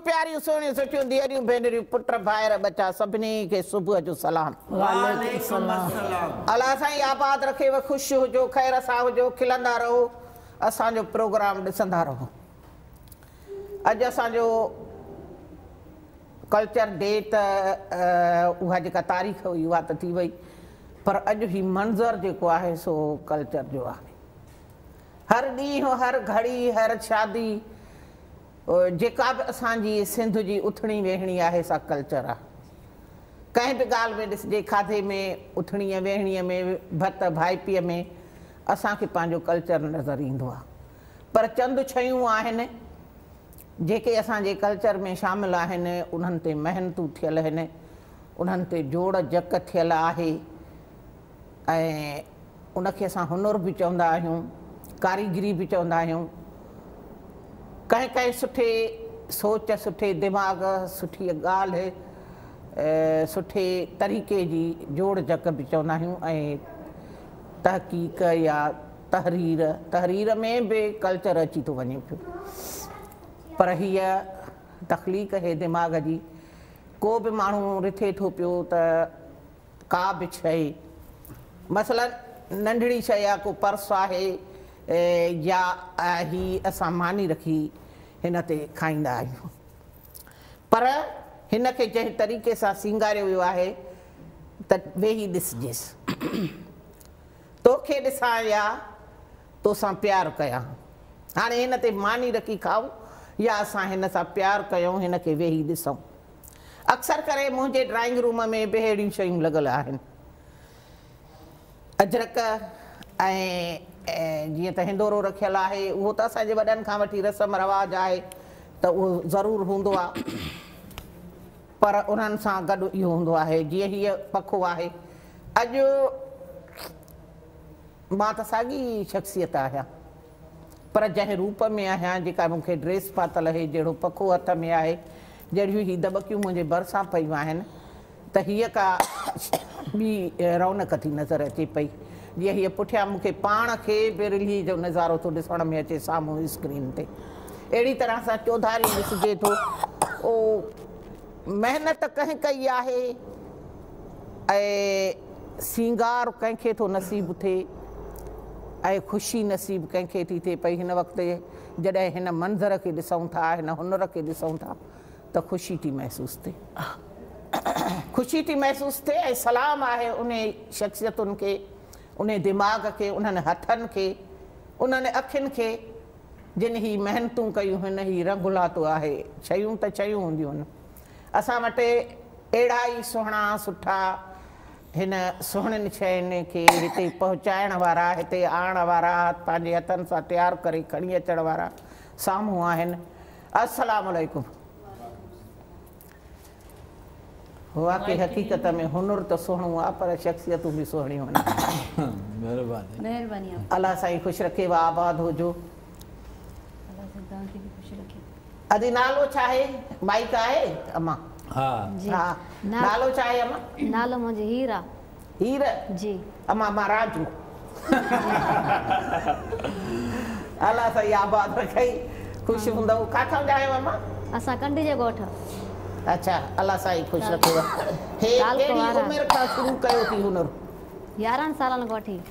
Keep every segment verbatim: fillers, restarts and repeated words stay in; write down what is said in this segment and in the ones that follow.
प्यारियूं सुहिणियूं सुठियूं धीअरियूं भेनरियूं पुट भाइर बचा सभिनी खे सुबुह जो सलाम। वालेकुम अस्सलाम। अल्लाह साईं आबाद रखेव, ख़ुशि हुजो, ख़ैर सां हुजो, खिलंदा रहो, असांजो प्रोग्राम ॾिसंदा रहो। अॼु असांजो कल्चर डे त उहा जेका तारीख़ हुई उहा त थी वई, पर अॼु ही मंज़र जेको आहे सो कल्चर जो आहे। हर ॾींहुं हर घड़ी हर शादी जेका बि असांजी सिंध जी उथणी वेहणी आहे सा कल्चर आहे। कंहिं बि ॻाल्हि में ॾिसजे, खाधे में, उथणीअ वेहणीअ में, भत भाइपीअ में असांखे पंहिंजो कल्चर नज़र ईंदो आहे। पर चंद शयूं आहिनि जेके असांजे कल्चर में शामिल आहिनि, उन्हनि ते महिनतूं थियल आहिनि, उन्हनि ते जोड़ जक थियल आहे ऐं उनखे असां हुनुर बि चवंदा आहियूं, कारीगरी बि चवंदा आहियूं। कंहिं कंहिं सुठे सोच, सुठे दिमाग़, सुठी ॻाल्हि, सुठे तरीक़े जी जोड़ जक बि चवंदा आहियूं। ऐं तहक़ीक़ या तहरीर तहरीर में बि कल्चर अची थो वञे पियो। पर हीअ तख़लीक़ हे दिमाग़ जी, को बि माण्हू रिथे थो पियो त का बि शइ, मसलन नंढड़ी शइ आहे, को पर्स आहे या ही असां मानी रखी हिन ते खाईंदा आहियूं। पर हिन खे जंहिं तरीक़े सां सींगारियो वियो आहे त वेही ॾिसजेसि, तोखे ॾिसां या तोसां प्यारु कयां। हाणे हिन ते मानी रखी खाऊं या असां हिन सां प्यारु कयूं, हिन खे वेही ॾिसूं। अक्सर करे मुंहिंजे ड्राइंग रूम में बि अहिड़ियूं शयूं लॻल आहिनि। अजरक ऐं जीअं त हिंदोरो रखियलु आहे, उहो त असांजे वॾनि खां वठी रस्म रवाज आहे त उहो ज़रूरु हूंदो आहे। पर उन्हनि सां गॾु इहो हूंदो आहे, जीअं हीअ पखो आहे। अॼु मां त साॻी शख़्सियत आहियां, पर जंहिं रूप में आहियां, जेका मूंखे ड्रेस पातल आहे, जहिड़ो पखो हथ में आहे, जहिड़ियूं हीअ दॿकियूं मुंहिंजे भरिसां पयूं आहिनि, त हीअ का ॿी रौनक थी नज़र अचे पई। जीअं हीअ पुठियां मूंखे पाण खे बिरली जो नज़ारो थो ॾिसण में अचे साम्हूं स्क्रीन ते, अहिड़ी तरह सां चौधारी ॾिसिजे थो। ओ महिनत कंहिं कई आहे ऐं सींगार कंहिंखे थो नसीबु थिए ऐं ख़ुशी नसीबु कंहिंखे थी थिए पई। हिन वक़्तु जॾहिं हिन मंज़र खे ॾिसूं था, हिन हुनर खे ॾिसूं था, त ख़ुशी थी महसूसु थिए, ख़ुशी थी महसूसु थिए। ऐं सलाम आहे उन शख़्सियतुनि खे, उन दिमाग़ खे, उन्हनि हथनि खे, उन्हनि अखियुनि खे जिन ही महिनतूं कयूं, हिन ही रंग लातो आहे। शयूं त शयूं हूंदियूं आहिनि असां वटि, अहिड़ा ई सुहिणा सुठा हिन सुहिणियुनि शयुनि खे हिते पहुचाइण वारा, हिते आणण वारा, पंहिंजे हथनि सां तयारु करे खणी अचण वारा साम्हूं आहिनि। अस्सलाम वालेकुम। वाक़ई हक़ीक़त में हुनुर त सुहिणो आहे, पर शख़्सियतूं बि सुहिणियूं आहिनि। महिरबानी। अल्लाह साईं ख़ुशि रखेव, आबाद हुजो। अदी नालो छा आहे? माइक आहे अम्मा? हाँ जी। हाँ। नालो छा आहे अम्मा? नालो मुंहिंजो हीरा। हीर जी। अम्मा मां राजू। अल्लाह साईं आबाद रखे, ख़ुशि हूंदव। किथां जा आहियो अम्मा? असां कंडी जे ॻोठ। अच्छा, अल्लाह साईं ख़ुशि रखेव। हे केॾी उमिरि खां शुरू कयो थी हुनुर? यारहं सालनि खां वठी।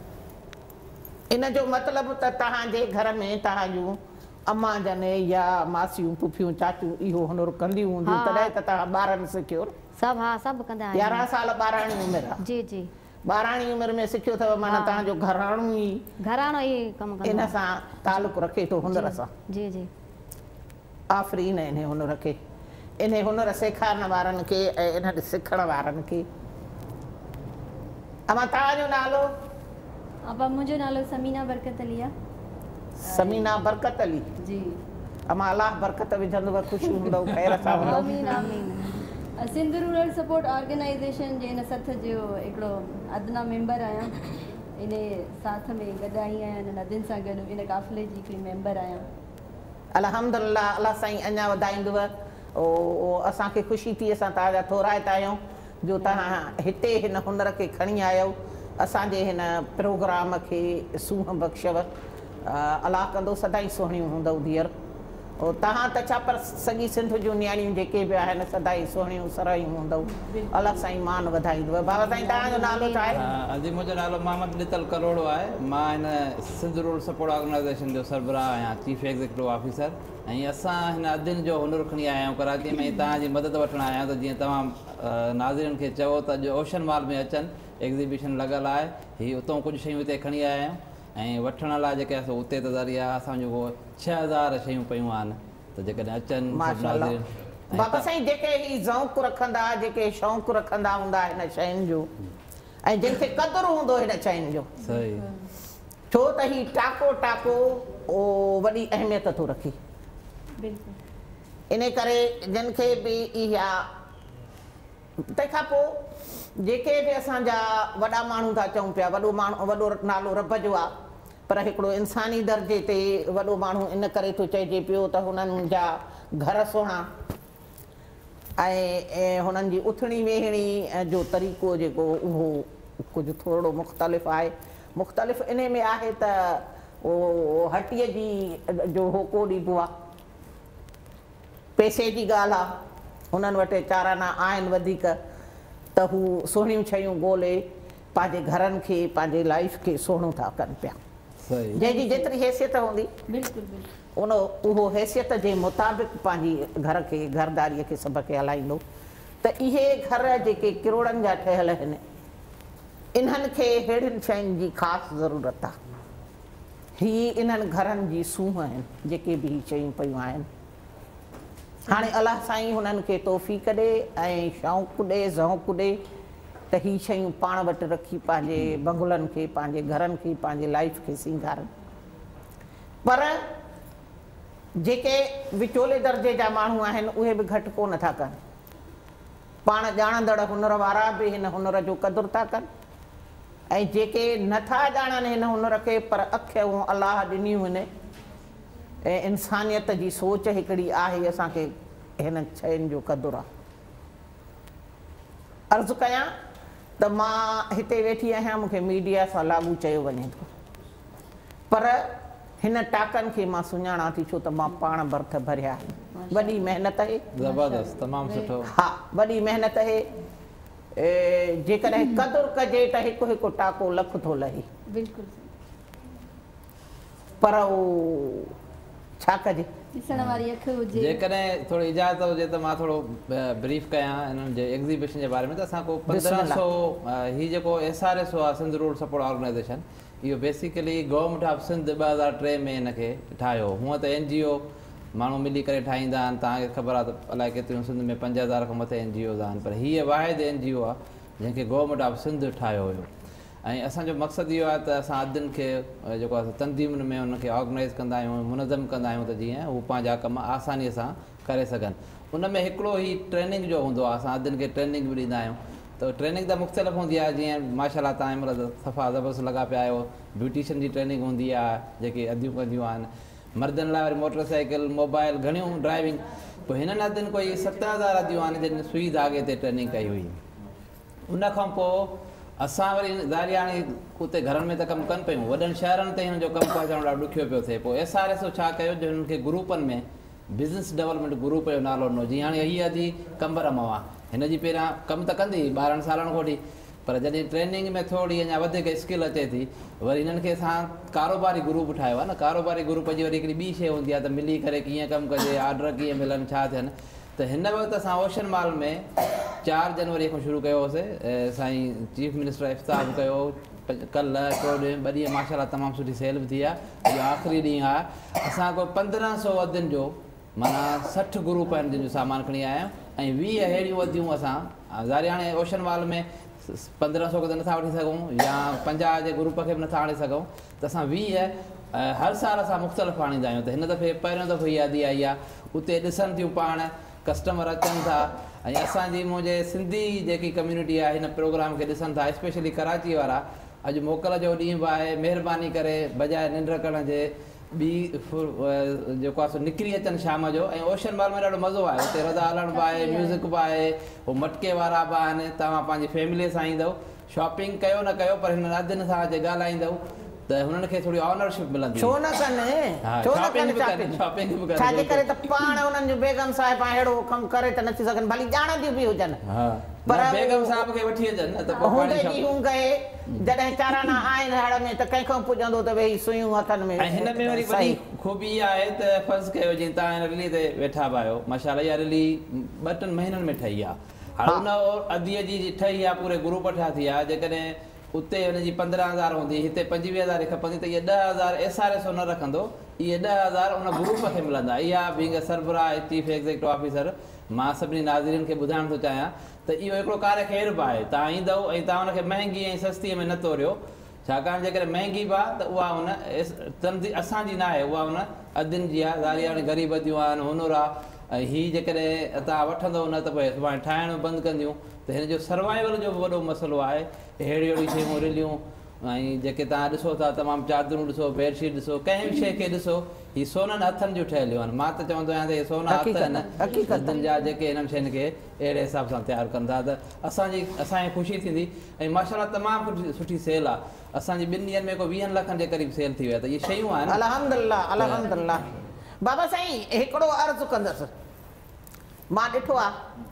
इन जो मतिलबु त तव्हांजे घर में तव्हांजूं अम्मा जन या मासियूं, पुफियूं, चाचूं इहो हुनुर कंदियूं हूंदियूं, तॾहिं त तव्हां ॿारनि सिखियो। सभु हा सभु कंदा आहियूं। यारहं साल ॿारहं उमिरि आहे? जी जी। ॿारहं उमिरि में सिखियो अथव, माना तव्हांजो घराणो ई घराणो ई कमु कंदो, इन सां तालुक़ु रखे थो हुनुर सां। जी जी। आफ़रीन इन हुनुर खे, इन हुनुर सेखारण वारनि खे ऐं इन सिखण वारनि खे। अमा तव्हांजो नालो? अबा मुंहिंजो नालो समीना बरकत अली आहे। समीना बरकत अली जी। अमा अलाह बरकत विझंदव, ख़ुशि हूंदव, ख़ैर सां हूंदव। आमीन आमीन। सिंध रूरल सपोर्ट ऑर्गेनाइजेशन जे इन सथ जो हिकिड़ो अदना मेंबर आहियां। इन साथ में गॾु आई आहियां, इन नदियुनि सां गॾु इन काफ़िले जी हिकिड़ी मेंबर आहियां। अल्हम्दुलिल्लाह, अलाह साईं अञा वधाईंदव। ओ असांखे ख़ुशी थी, असां तव्हांजा थोराइता आहियूं जो तव्हां हिते हिन हुनर खे खणी आयो, असांजे हिन प्रोग्राम खे सूंहं बख़्शव। अलाह कंदो सदाईं सुहिणियूं हूंदव धीअर। ओ तहां त छा पर सॼी सिंध जूं न्याणियूं जेके बि आहिनि सदाई सुहिणियूं सरहियूं हूंदव अलाह साईं मान वधाईंदव बाबा साईं तव्हांजो नालो छा आहे जी मुंहिंजो नालो मोहम्मद लितल करोड़ो आहे मां हिन सिंध रूरल सपोर्ट ऑर्गेनाइज़ेशन जो सरबराह आहियां चीफ एग्जीक्यूटिव ऑफिसर ऐं असां हिन अदिन जो हुनुर खणी आया आहियूं कराची में तव्हांजी मदद वठणु आया आहियूं त जीअं तव्हां नाज़रीन खे चओ त अॼु ओशन मॉल में अचनि एग्ज़िबिशन लॻल आहे हीअ उतां कुझु शयूं हिते खणी आया आहियूं ऐं वठण लाइ जेके असां उते त ज़रिया असांजो को छह हज़ार शयूं पियूं आहिनि त जेकॾहिं अचनि बाबा साईं जेके ही ज़ौक़ रखंदा जेके शौक़ु रखंदा हूंदा हिन शयुनि जो ऐं जिनखे क़दुरु हूंदो हिन शयुनि जो सही छो त ही टाको टाको ओ वॾी अहमियत थो रखे इन करे जिन खे बि इहा तंहिंखां पोइ जेके बि असांजा वॾा माण्हू था चऊं पिया वॾो माण्हू वॾो नालो रब जो आहे पर हिकिड़ो इंसानी दर्जे ते वॾो माण्हू इन करे थो चइजे पियो त हुननि जा घर सुहिणा ऐं हुननि जी उथणी वेहणी जो तरीक़ो जेको उहो कुझु थोरो मुख़्तलिफ़ आहे मुख़्तलिफ़ इन में आहे त उहो हटीअ जी जो होको ॾिबो आहे पैसे जी ॻाल्हि आहे हुननि वटि चाराना आहिनि वधीक त हू सुहिणियूं शयूं ॻोल्हे पंहिंजे घरनि खे पंहिंजे लाइफ खे सुहिणो था कनि पिया जंहिंजी जेतिरी हैसियत हूंदी उन उहो हैसियत जे मुताबिक़ पंहिंजी घर खे घरदारीअ खे सभ खे हलाईंदो त इहे घर जेके किरोड़नि जा ठहियल आहिनि इन्हनि खे अहिड़ियुनि शयुनि जी ख़ासि ज़रूरत आहे ही इन्हनि घरनि जी सूंहं आहिनि जेके बि ही शयूं पियूं आहिनि हाणे अलाह साईं हुननि खे तौफ़ीक़ ॾे ऐं शौक़ु ॾे ज़ौक़ु ॾे त ही शयूं पाण वटि रखी पंहिंजे बंगलनि खे पंहिंजे घरनि खे पंहिंजे लाइफ खे सींगारनि पर जेके विचोले दर्जे जा माण्हू आहिनि उहे बि घटि कोन था कनि पाण ॼाणंदड़ हुनर वारा बि हिन हुनर जो क़दुरु था कनि ऐं जेके नथा ॼाणनि हिन हुनर खे पर अखियूं अलाह ॾिनियूं आहिनि ऐं इंसानियत जी सोच हिकिड़ी आहे असांखे हिन शयुनि जो क़दुरु आहे अर्ज़ु कयां त मां हिते वेठी आहियां मूंखे मीडिया सां लाॻू चयो वञे थो पर हिन टाकनि खे मां सुञाणां थी छो त मां पाण बर्थ भरिया आहिनि वॾी महिनत आहे ज़बरदस्त तमामु सुठो हा वॾी महिनत आहे जेकॾहिं क़दुरु कजे त हिकु हिकु टाको लख थो लहे पर उहो छा कजे जेकॾहिं थोरी इजाज़त हुजे त मां थोरो ब्रीफ कयां हिननि जे एग्ज़िबिशन जे बारे में त असां को पंद्रहं सौ हीउ जेको एस आर एस ओ आहे सिंध रूरल सपोर्ट ऑर्गेनाइज़ेशन इहो बेसिकली गवर्नमेंट ऑफ सिंध ॿ हज़ार टे में हिनखे ठाहियो हूअं त एन जी ओ माण्हू मिली करे ठाहींदा आहिनि तव्हांखे ख़बर आहे त अलाए केतिरियूं सिंध में पंज हज़ार खां मथे एन जी ओज़ आहिनि पर हीअ वाहिद एन जी ओ आहे जंहिंखे गवर्नमेंट ऑफ सिंध ठाहियो हुयो ऐं असांजो मक़सदु इहो आहे त असां अदिन खे जेको आहे तंज़ीमुनि में उनखे ऑर्गनाइज़ कंदा आहियूं मुनज़म कंदा आहियूं त जीअं हू पंहिंजा कम आसानीअ सां करे सघनि उन में हिकिड़ो ई ट्रेनिंग जो हूंदो आहे असां अदिन खे ट्रेनिंग बि ॾींदा आहियूं त ट्रेनिंग त मुख़्तलिफ़ हूंदी आहे जीअं माशाल्लाह तव्हां हिन महिल सफ़ा ज़बरदस्त लॻा पिया आहियो ब्यूटिशन जी ट्रेनिंग हूंदी आहे जेके अदियूं कंदियूं आहिनि मर्दनि लाइ वरी मोटरसाइकिल मोबाइल घणियूं ड्राइविंग पोइ हिननि अदिन कोई सत हज़ार अदियूं आहिनि जिन सुई धागे ते ट्रेनिंग कई हुई उनखां पोइ असां वरी ज़ाहिर हाणे उते घरनि में त कमु कनि पियूं वॾनि शहरनि ते हिन जो कमु पहुचाइणु ॾाढो ॾुखियो पियो थिए पोइ एस आर एस ओ छा कयो जो हिननि खे ग्रुपनि में बिज़नेस डेवलपमेंट ग्रुप जो नालो ॾिनो जीअं हाणे हीअ अधी कंबर मवा हिन जी पहिरियां कमु त कंदी ॿारहं सालनि खां वठी पर जॾहिं ट्रेनिंग में थोरी अञा वधीक स्किल अचे थी वरी हिननि खे असां कारोबारी ग्रुप ठाहियो आहे न कारोबारी ग्रुप जी वरी हिकिड़ी ॿी शइ हूंदी आहे त मिली करे कीअं कमु कजे ऑर्डर कीअं मिलनि छा थियनि त हिन वक़्तु असां ओशन मॉल में चारि जनवरी खां शुरू कयो होसीं साईं चीफ मिनिस्टर इफ़्ताह बि कयो कल्ह टियों ॾींहुं ॿ ॾींहं माशाल्लाह तमामु सुठी सेल बि थी आहे इहो आख़िरी ॾींहुं आहे असां कोई पंद्रहं सौ अदियुनि जो माना सठि ग्रुप आहिनि जंहिंजो सामान खणी आया आहियूं ऐं वीह अहिड़ियूं अदियूं असां ज़ाहिर हाणे ओशन मॉल में पंद्रहं सौ खे त नथा वठी सघूं या पंजाह जे ग्रुप खे बि नथा आणे सघूं त असां वीह हर साल असां मुख़्तलिफ़ आणींदा आहियूं त हिन दफ़े पहिरियों दफ़ो इहा अदी आई आहे उते ॾिसनि थियूं पाण कस्टमर अचनि था ऐं असांजी मुंहिंजे सिंधी जेकी कम्यूनिटी आहे हिन प्रोग्राम खे ॾिसनि था स्पेशली कराची वारा अॼु मोकल जो ॾींहुं बि आहे महिरबानी करे बजाए निंड करण जे ॿी जेको आहे सो निकिरी अचनि शाम जो ऐं ओशन मॉल में ॾाढो मज़ो आहे हुते रज़ा हलण बि आहे म्यूज़िक बि आहे उहो मटके वारा बि आहिनि तव्हां पंहिंजी फैमिलीअ सां ईंदव शॉपिंग कयो न कयो पर हिन अदिन सां अचे ॻाल्हाईंदव त हुननि खे थोरी ऑनरशिप मिलंदी छो न कनि छो न कनि शॉपिंग बि कनि छाजे करे त पाण उन्हनि जो बेगम साहिब अहिड़ो कमु करे त नथी सघनि भली ॼाणंदियूं बि हुजनि पर बेगम साहिब खे वठी अचनि न त हूंदे ॾींहं गए जॾहिं चाराना आहिनि हड़ में त कंहिंखां पुॼंदो त वेही सुयूं हथनि में ऐं हिन में वरी वॾी ख़ूबी आहे त फर्ज़ कयो जीअं तव्हां हिन रिली ते वेठा बि आहियो माशाल्लाह इहा रिली ॿ टिनि महीननि में ठही आहे हाणे उन अधीअ जी ठही आहे पूरे ग्रुप ठाही आहे जेकॾहिं उते हुनजी पंद्रहं हज़ार हूंदी हिते पंजवीह हज़ार खपंदी त इहे ॾह हज़ार एस आर एस ओ न रखंदो इहे ॾह हज़ार उन ग्रुप खे मिलंदा इहा बींग सरबराह चीफ एग्ज़ीक्यूटिव ऑफिसर मां सभिनी नाज़रीन खे ॿुधाइण थो चाहियां त इहो हिकिड़ो कार ख़ैर बि आहे तव्हां ईंदव ऐं तव्हां हुनखे महांगी ऐं सस्तीअ में न तोरियो छाकाणि जेकॾहिं महांगी बि आहे त उहा हुन तंदी असांजी न आहे उहा हुन अदियुनि जी आहे ज़ारी हाणे ग़रीबदियूं आहिनि हुनुर आहे ऐं हीअ जेकॾहिं तव्हां वठंदव न त पोइ सुभाणे ठाहिण बंदि कंदियूं त हिन जो सर्वाइवल जो बि वॾो मसइलो आहे अहिड़ियूं अहिड़ियूं शयूं रिलियूं ऐं जेके तव्हां ॾिसो था तमामु चादरूं ॾिसो बेडशीट ॾिसो कंहिं बि शइ खे ॾिसो हीअ सोननि हथनि जूं ठहियलूं आहिनि मां त चवंदो आहियां त इहे सोना हथ आहिनि हथनि जा जेके हिननि शयुनि खे अहिड़े हिसाब सां तयारु कनि था त असांजी असांखे ख़ुशी थींदी ऐं माशाल्लाह तमामु सुठी सेल आहे असांजी ॿिनि ॾींहंनि में को वीहनि लखनि जे क़रीब सेल थी वई आहे त इहे शयूं आहिनि अल्हम्दुलिल्लाह अल्हम्दुलिल्लाह बाबा साईं हिकिड़ो अर्ज़ु कंदसि मां ॾिठो आहे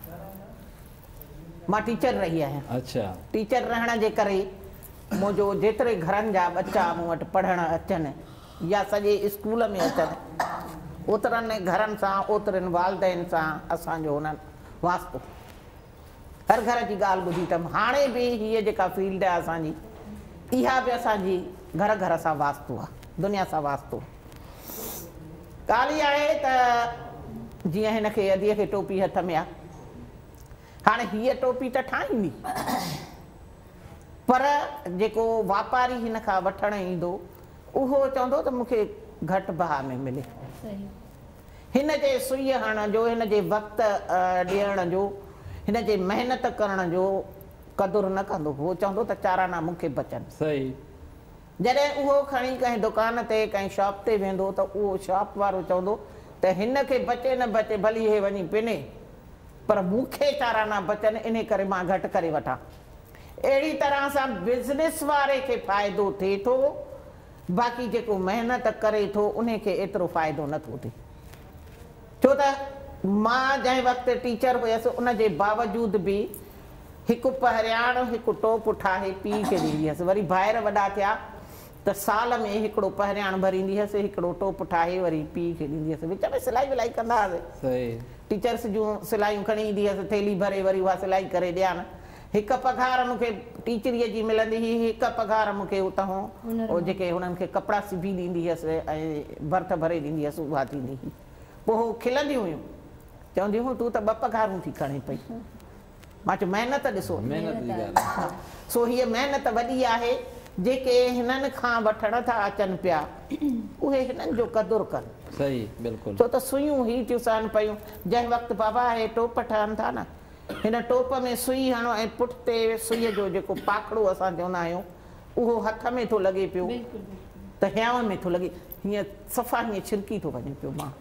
मां टीचर रही आहियां अच्छा टीचर रहण जे करे मुंहिंजो जेतिरे घरनि जा बच्चा मूं वटि पढ़णु अचनि या सॼे स्कूल में अचनि ओतिरनि घरनि सां ओतिरनि वालदेन सां असांजो हुननि वास्तो हर घर जी ॻाल्हि ॿुधी अथमि हाणे बि हीअ जेका फील्ड आहे असांजी इहा बि असांजी घर घर सां वास्तो आहे दुनिया सां वास्तो ॻाल्हि इहा आहे त जीअं हिनखे अधीअ खे टोपी हथ में आहे हाणे हीअ टोपी त ठाहींदी पर जेको वापारी हिन खां वठणु ईंदो उहो चवंदो त मूंखे घटि भाउ में मिले हिन जे सुई हणण जो हिन जे वक़्तु ॾियण जो हिन जे महिनत करण जो क़दुरु न कंदो उहो चवंदो त चाराना मूंखे बचनि सही जॾहिं उहो खणी कंहिं दुकान ते कंहिं शॉप ते वेंदो त उहो शॉप वारो चवंदो त हिन खे बचे न बचे भली हे वञी पिने पर मूंखे चाराना बचनि इन करे मां घटि करे वठां अहिड़ी तरह सां बिज़नेस वारे खे फ़ाइदो थिए थो बाक़ी जेको महिनत करे थो उन खे एतिरो फ़ाइदो नथो थिए छो त मां जंहिं वक़्तु टीचर हुयसि उन जे बावजूदि बि हिकु पहिरियाण हिकु टोप ठाहे पीउ खे ॾींदी हुअसि वरी ॿाहिरि वॾा थिया त साल में हिकिड़ो पहिरियाण भरींदी हुअसि हिकिड़ो टोप ठाहे वरी पीउ खे ॾींदी हुअसि विच में सिलाई विलाई कंदा हुआसीं टीचर्स जूं सिलायूं खणी ईंदी हुअसि थैली भरे वरी उहा सिलाई करे ॾियानि हिकु पघार मूंखे टीचरीअ जी मिलंदी हुई हिकु पघार मूंखे उतां जेके हुननि खे कपिड़ा सिबी ॾींदी हुअसि ऐं भर्थ भरे ॾींदी हुअसि उहा थींदी हुई पोइ हू खिलंदियूं हुयूं चवंदियूं हुयूं तूं त ॿ पघारूं थी खणी पई मां चयो महिनत ॾिसो सो हीअ महिनत वॾी आहे जेके हिननि खां वठण था अचनि पिया उहे हिननि जो क़दुरु कनि सही बिल्कुलु छो त सुयूं ही थियूं सहनि पियूं जंहिं वक़्तु बाबा हे टोप ठहनि था न हिन टोप में सुई हणो ऐं पुठिते सुईअ जो जेको पाखड़ो असां चवंदा आहियूं उहो हथ में थो लॻे पियो त हियांव में थो लॻे हीअं सफ़ा हीअं छिलकी थो वञे पियो मां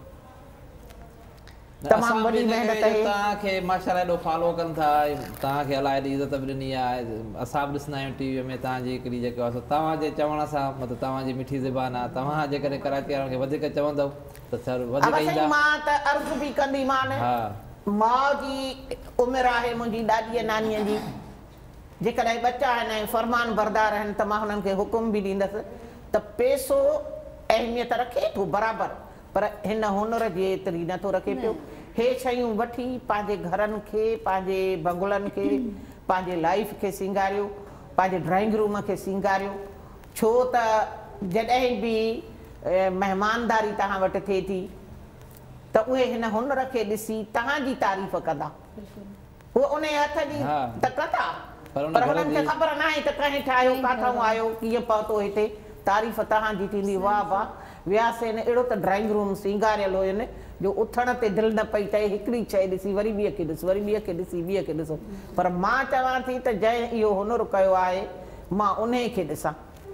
तमामु वॾी महिनत आहे तव्हांखे माशाल्लाह एॾो फॉलो कनि था तव्हांखे अलाए एॾी इज़त बि ॾिनी आहे असां बि ॾिसंदा आहियूं टीवीअ में तव्हांजी हिकिड़ी जेको आहे तव्हांजे चवण सां मतिलबु तव्हांजी मिठी ज़बान आहे तव्हां जेकॾहिं कराची वारनि खे वधीक चवंदव त सर वधीक ईंदा मां त अर्ज़ु बि कंदीमान माउ जी उमिरि आहे मुंहिंजी ॾाॾीअ नानीअ जी जेकॾहिं ॿचा आहिनि ऐं फरमान बरदार आहिनि त मां हुननि खे हुकुम बि ॾींदसि त पैसो अहमियत रखे थो बराबरि पर हिन हुनर जी एतिरी नथो रखे पियो हे शयूं वठी पंहिंजे घरनि खे पंहिंजे बंगलनि खे पंहिंजे लाइफ खे सिंगारियो पंहिंजे ड्राइंग रूम खे सिंगारियो छो त जॾहिं बि महिमानदारी तव्हां वटि थिए थी त उहे हिन हुनर खे ॾिसी तव्हांजी तारीफ़ कंदा उहे उन हथ जी त कंदा पर हुननि खे ख़बर न आहे त कंहिं ठाहियो किथां आयो कीअं पहुतो हिते तारीफ़ तव्हांजी थींदी वाह वाह वियासीं न अहिड़ो त ड्राइंग रूम सिंगारियल हुयनि जो उथण ते दिलि न पई चए हिकिड़ी शइ ॾिसी वरी ॿिए खे ॾिस वरी ॿिए खे ॾिसी ॿिए खे ॾिसो पर मां चवां थी त जंहिं इहो हुनुर कयो आहे मां उन खे ॾिसां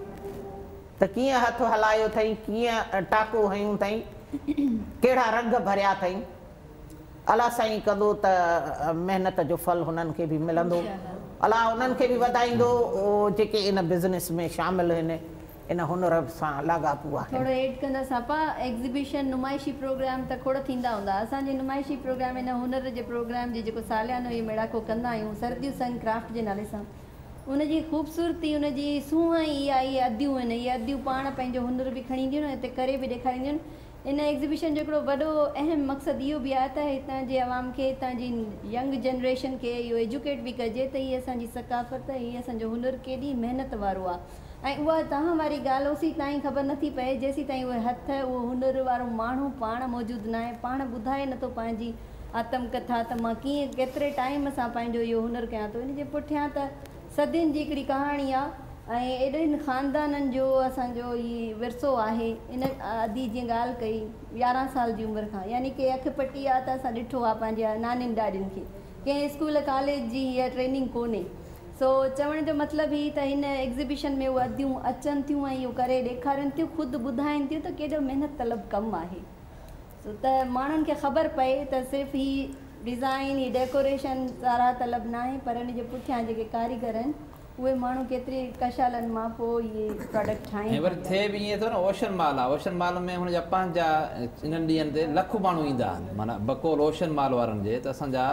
त कीअं हथ हलायो अथई कीअं टाको हयूं अथई कहिड़ा रंग भरिया अथई अलाह साईं कंदो त महिनत जो फल हुननि खे बि मिलंदो अलाह उन्हनि खे बि वधाईंदो जेके इन बिज़नेस में शामिलु आहिनि इन हुनर सां लाॻापो आहे। थोरो एड कंदासीं आपा, एग्ज़िबिशन नुमाइशी प्रोग्राम त खोड़ थींदा हूंदा। असांजे नुमाइशी प्रोग्राम इन हुनर जे प्रोग्राम जे जेको सालियानो इहो मेड़ाको कंदा आहियूं सरत्यूं संग क्राफ्ट जे नाले सां, उनजी ख़ूबसूरती उनजी सूंहं इहा इहे अदियूं आहिनि, इहे अदियूं पाण पंहिंजो हुनर बि खणी ईंदियूं आहिनि, हिते करे बि ॾेखारींदियूं आहिनि। इन एग्ज़िबिशन जो हिकिड़ो वॾो अहम मक़सदु इहो बि आहे त हितां जे आवाम खे, हितां जी यंग जनरेशन खे इहो एजुकेट बि कजे त हीअ असांजी सकाफ़त, हीअ असांजो हुनर केॾी महिनत वारो आहे। ऐं उहा तव्हां वारी ॻाल्हि ओसी ताईं ख़बर नथी पए जेसीं ताईं उहे हथ उहो हुनर वारो माण्हू पाण मौजूदु न आहे, पाण ॿुधाए नथो पंहिंजी आत्मकथा त मां कीअं केतिरे टाइम सां पंहिंजो इहो हुनर कयां थो। इन जे पुठियां त सदियुनि जी हिकिड़ी कहाणी आहे ऐं एॾनि ख़ानदाननि जो असांजो ई विरसो आहे। इन अदी जीअं ॻाल्हि कई यारहं साल जी उमिरि खां, यानी की अखि पटी आहे त असां ॾिठो आहे पंहिंजे नानियुनि ॾाॾियुनि खे, कंहिं स्कूल कॉलेज जी हीअ ट्रेनिंग कोन्हे। सो चवण जो मतिलबु ई त हिन एग्ज़िबिशन में उहे अदियूं अचनि थियूं ऐं इहो करे ॾेखारनि थियूं, ख़ुदि ॿुधाइनि थियूं त केॾो महिनत तलब कमु आहे। सो त माण्हुनि खे ख़बर पए त सिर्फ़ु ही डिज़ाइन, ही डेकोरेशन सारा तलब न आहे, पर इन जे पुठियां जेके कारीगर आहिनि उहे माण्हू केतिरी कशालनि मां पोइ इहे प्रोडक्ट ठाहिनि। वरी थिए बि ईअं थो न, ओशन माल आहे, ओशन माल में हुनजा पंहिंजा इन्हनि ॾींहंनि ते लखु माण्हू ईंदा आहिनि, माना बकोल ओशन माल वारनि जे, त असांजा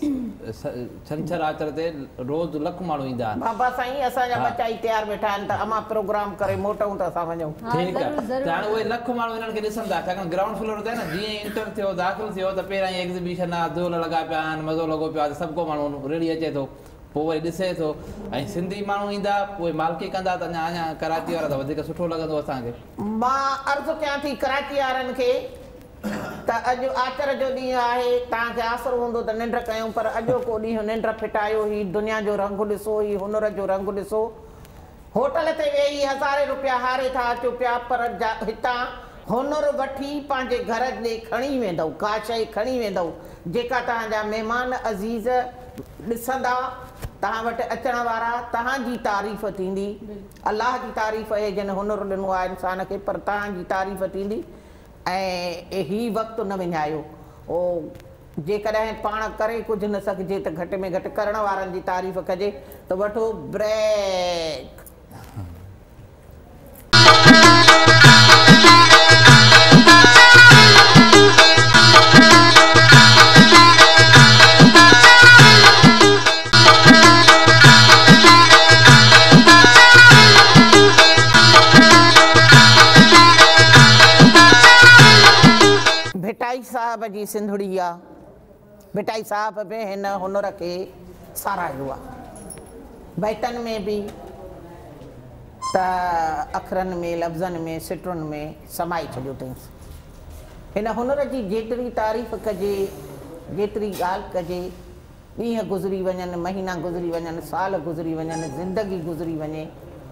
छंछर आचर ते रोज़ लखु माण्हू ईंदा आहिनि। बाबा साईं असांजा बच्चा ई तयारु वेठा आहिनि त अमां प्रोग्राम करे मोटूं त असां वञूं। ठीकु आहे, त हाणे उहे लखु माण्हू इन्हनि खे ॾिसंदा, छाकाणि ग्राउंड फ्लोर ते न जीअं इंटर थियो, दाख़िल थियो त पहिरां ई एग्ज़िबिशन आहे, ज़ोल लॻा पिया आहिनि, मज़ो लॻो पियो आहे, सभु को माण्हू रेड़ी अचे थो, पोइ वरी ॾिसे थो। ऐं सिंधी माण्हू ईंदा, पोइ मालकी कंदा त अञा अञा कराची वारा त वधीक सुठो लॻंदो असांखे। मां अर्ज़ु कयां थी कराची वारनि खे त अॼु आचर जो ॾींहुं आहे, तव्हांखे आसरो हूंदो त निंड कयूं, पर अॼो को ॾींहुं निंड फिटायो, ही दुनिया जो रंग ॾिसो, ही हुनर जो रंग ॾिसो। होटल ते वेही हज़ारे रुपया हारे था अचो पिया, पर हितां हुनर वठी पंहिंजे घर ॾे खणी वेंदव, का शइ खणी वेंदव जेका तव्हांजा महिमान अज़ीज़ ॾिसंदा, तव्हां वटि अचण वारा, तव्हांजी तारीफ़ थींदी। अलाह जी तारीफ़ आहे जिन हुनर ॾिनो आहे इंसान खे, पर तव्हांजी तारीफ़ थींदी। ऐं ही वक़्तु न विञायो, ओ जेकॾहिं पाण करे कुझु न सघिजे त घटि में घटि करण वारनि जी तारीफ़ कजे। त वठो ब्रेक। भिटाई साहब जी सिंधड़ी आहे, भिटाई साहब बि हिन हुनर खे साराहियो आहे, बैतनि में बि त अखरनि में, लफ़्ज़नि में, सिटरुनि में समाए छॾियो अथईं। हिन हुनर जी जेतिरी तारीफ़ कजे, जेतिरी ॻाल्हि कजे, ॾींहं गुज़री वञनि, महीना गुज़री वञनि, साल गुज़री वञनि, ज़िंदगी गुज़री वञे,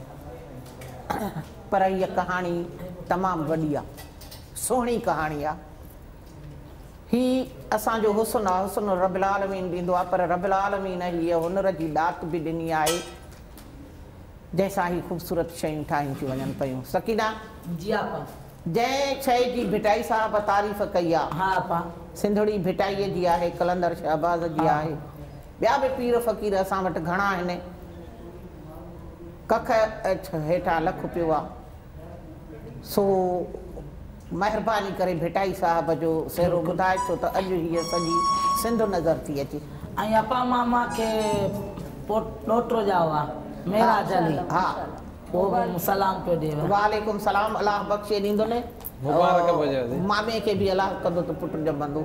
पर हीअ कहाणी तमामु वॾी आहे, सुहिणी कहाणी आहे। ही असांजो हुस्न आहे, हुस्न रब्बुल आलमीन ॾींदो आहे, पर रब्बुल आलमीन हीअ हुनर जी दात बि ॾिनी आहे जंहिंसां ही ख़ूबसूरत शयूं ठाहियूं थियूं वञनि पियूं। सकीना जी आपा, जंहिं शइ जी भिटाई साहब तारीफ़ कई आहे, हाँ आपा, सिंधड़ी भिटाईअ जी आहे, कलंदर शहबाज़ जी आहे, ॿिया बि पीर फ़क़ीर असां वटि घणा आहिनि। कख हेठां लखु पियो आहे। सो महिरबानी करे भिटाई साहब जो सेरो ॿुधाए छो त अॼु हीअ सॼी सिंध नज़र थी अचे। ऐं अपा मामा खे ॾोटो जाओ आहे मेरा जली, हा वो सलाम पियो ॾिए। वालेकुम सलाम, अलाह बख़्शे ॾींदो न, मुबारक हुजे। मामे खे बि अलाह कंदो त पुटु ॼमंदो।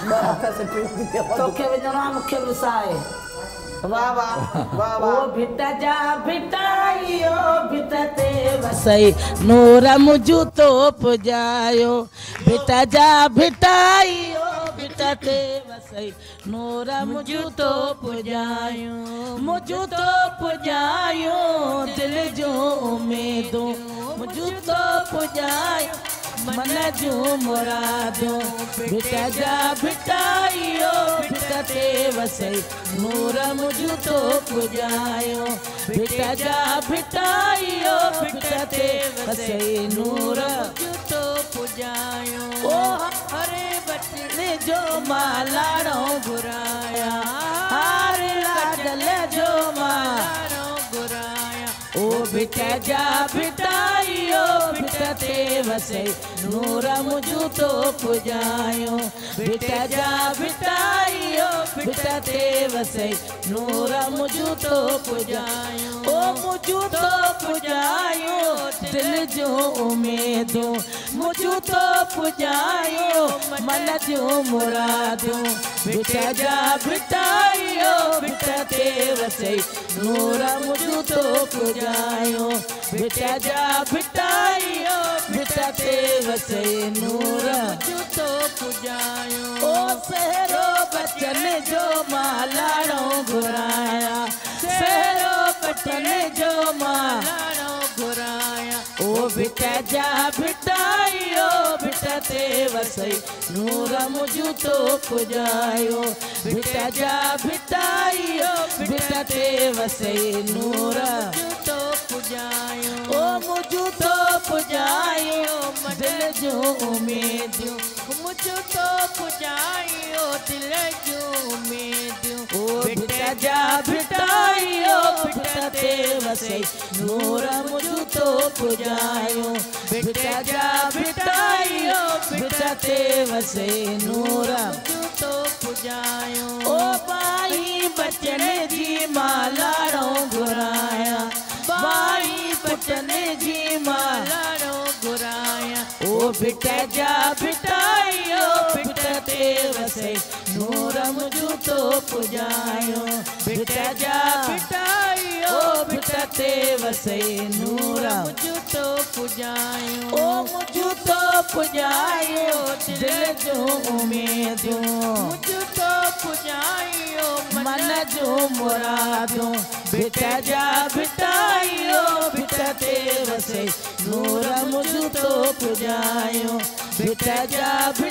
तोखे विझणो आहे, मूंखे बि साए। वाह वाह वाह वाह। ओ भिट जा भिटाइयो भिट ते वसई नूर मुझू तो पुजायो, भिट जा भिटाइयो भिट ते वसई नूर मुझू तो पुजायो, मुझू तो पुजायो दिल जो उम्मीदों, मुझू तो पुजायो मन जो मुरादों, भिट जा भिटाइयो भिट ते वसई नूर मुझू तो पुजायो, भिट जा भिटाइयो भिट ते वसई नूर मुझू तो पुजायो। ओ हरे बटने जो मालाड़ो घुराया, हरे लाडल जो मालाड़ो घुराया, ओ भिट जा भिटाइयो ते वसे नूर मुझू तो पुजायो बिटा जा बिटाइयो बिटा ते वसे नूर मुझू तो पुजायो ओ मुझू तो पुजायो दिल जो उम्मीदों मुझू तो पुजायो मन जो मुरादों बिटा जा बिटाइयो बिटा ते वसे नूर मुझू तो पुजायो बिटा जा बिटाइयो बिटा ते वसे नूर मुझू तो पुजायो ओ सहरो बचन जो मालाड़ो घुराया सहरो बचन जो मालाड़ो घुराया ओ बिटा जा बिटाइयो बिटा ते वसे नूर मुझू तो पुजायो बिटा जा बिटाइयो बिटा ते वसे नूर मुझू तो पुजायो ओ मुझू तो पुजायो दिल जो उम्मीदियों मुझू तो पुजायो दिल जो उम्मीदियों ओ बिटा जा बिटाइयो बिटा ते वसे नूर मुझू तो पुजायो बिटा जा बिटाइयो बिटा ते वसे नूर मुझू तो पुजायो ओ बाई बचन जी मालाड़ो घुराया बाई बचन जी मालाड़ो घुराया ओ बिटा जा बिटाइयो बिटा ते वसे नूर मुझू तो पुजायो बिटा जा बिटाइयो बिटा ते वसे नूर मुझू तो पुजायो ओ मुझू तो पुजायो दिल जो उम्मीदों मुझू तो पुजायो मन जो मुरादों बिटा जा बिटाइयो बिटा ते वसे नूर मुझू तो पुजायो बिटा जा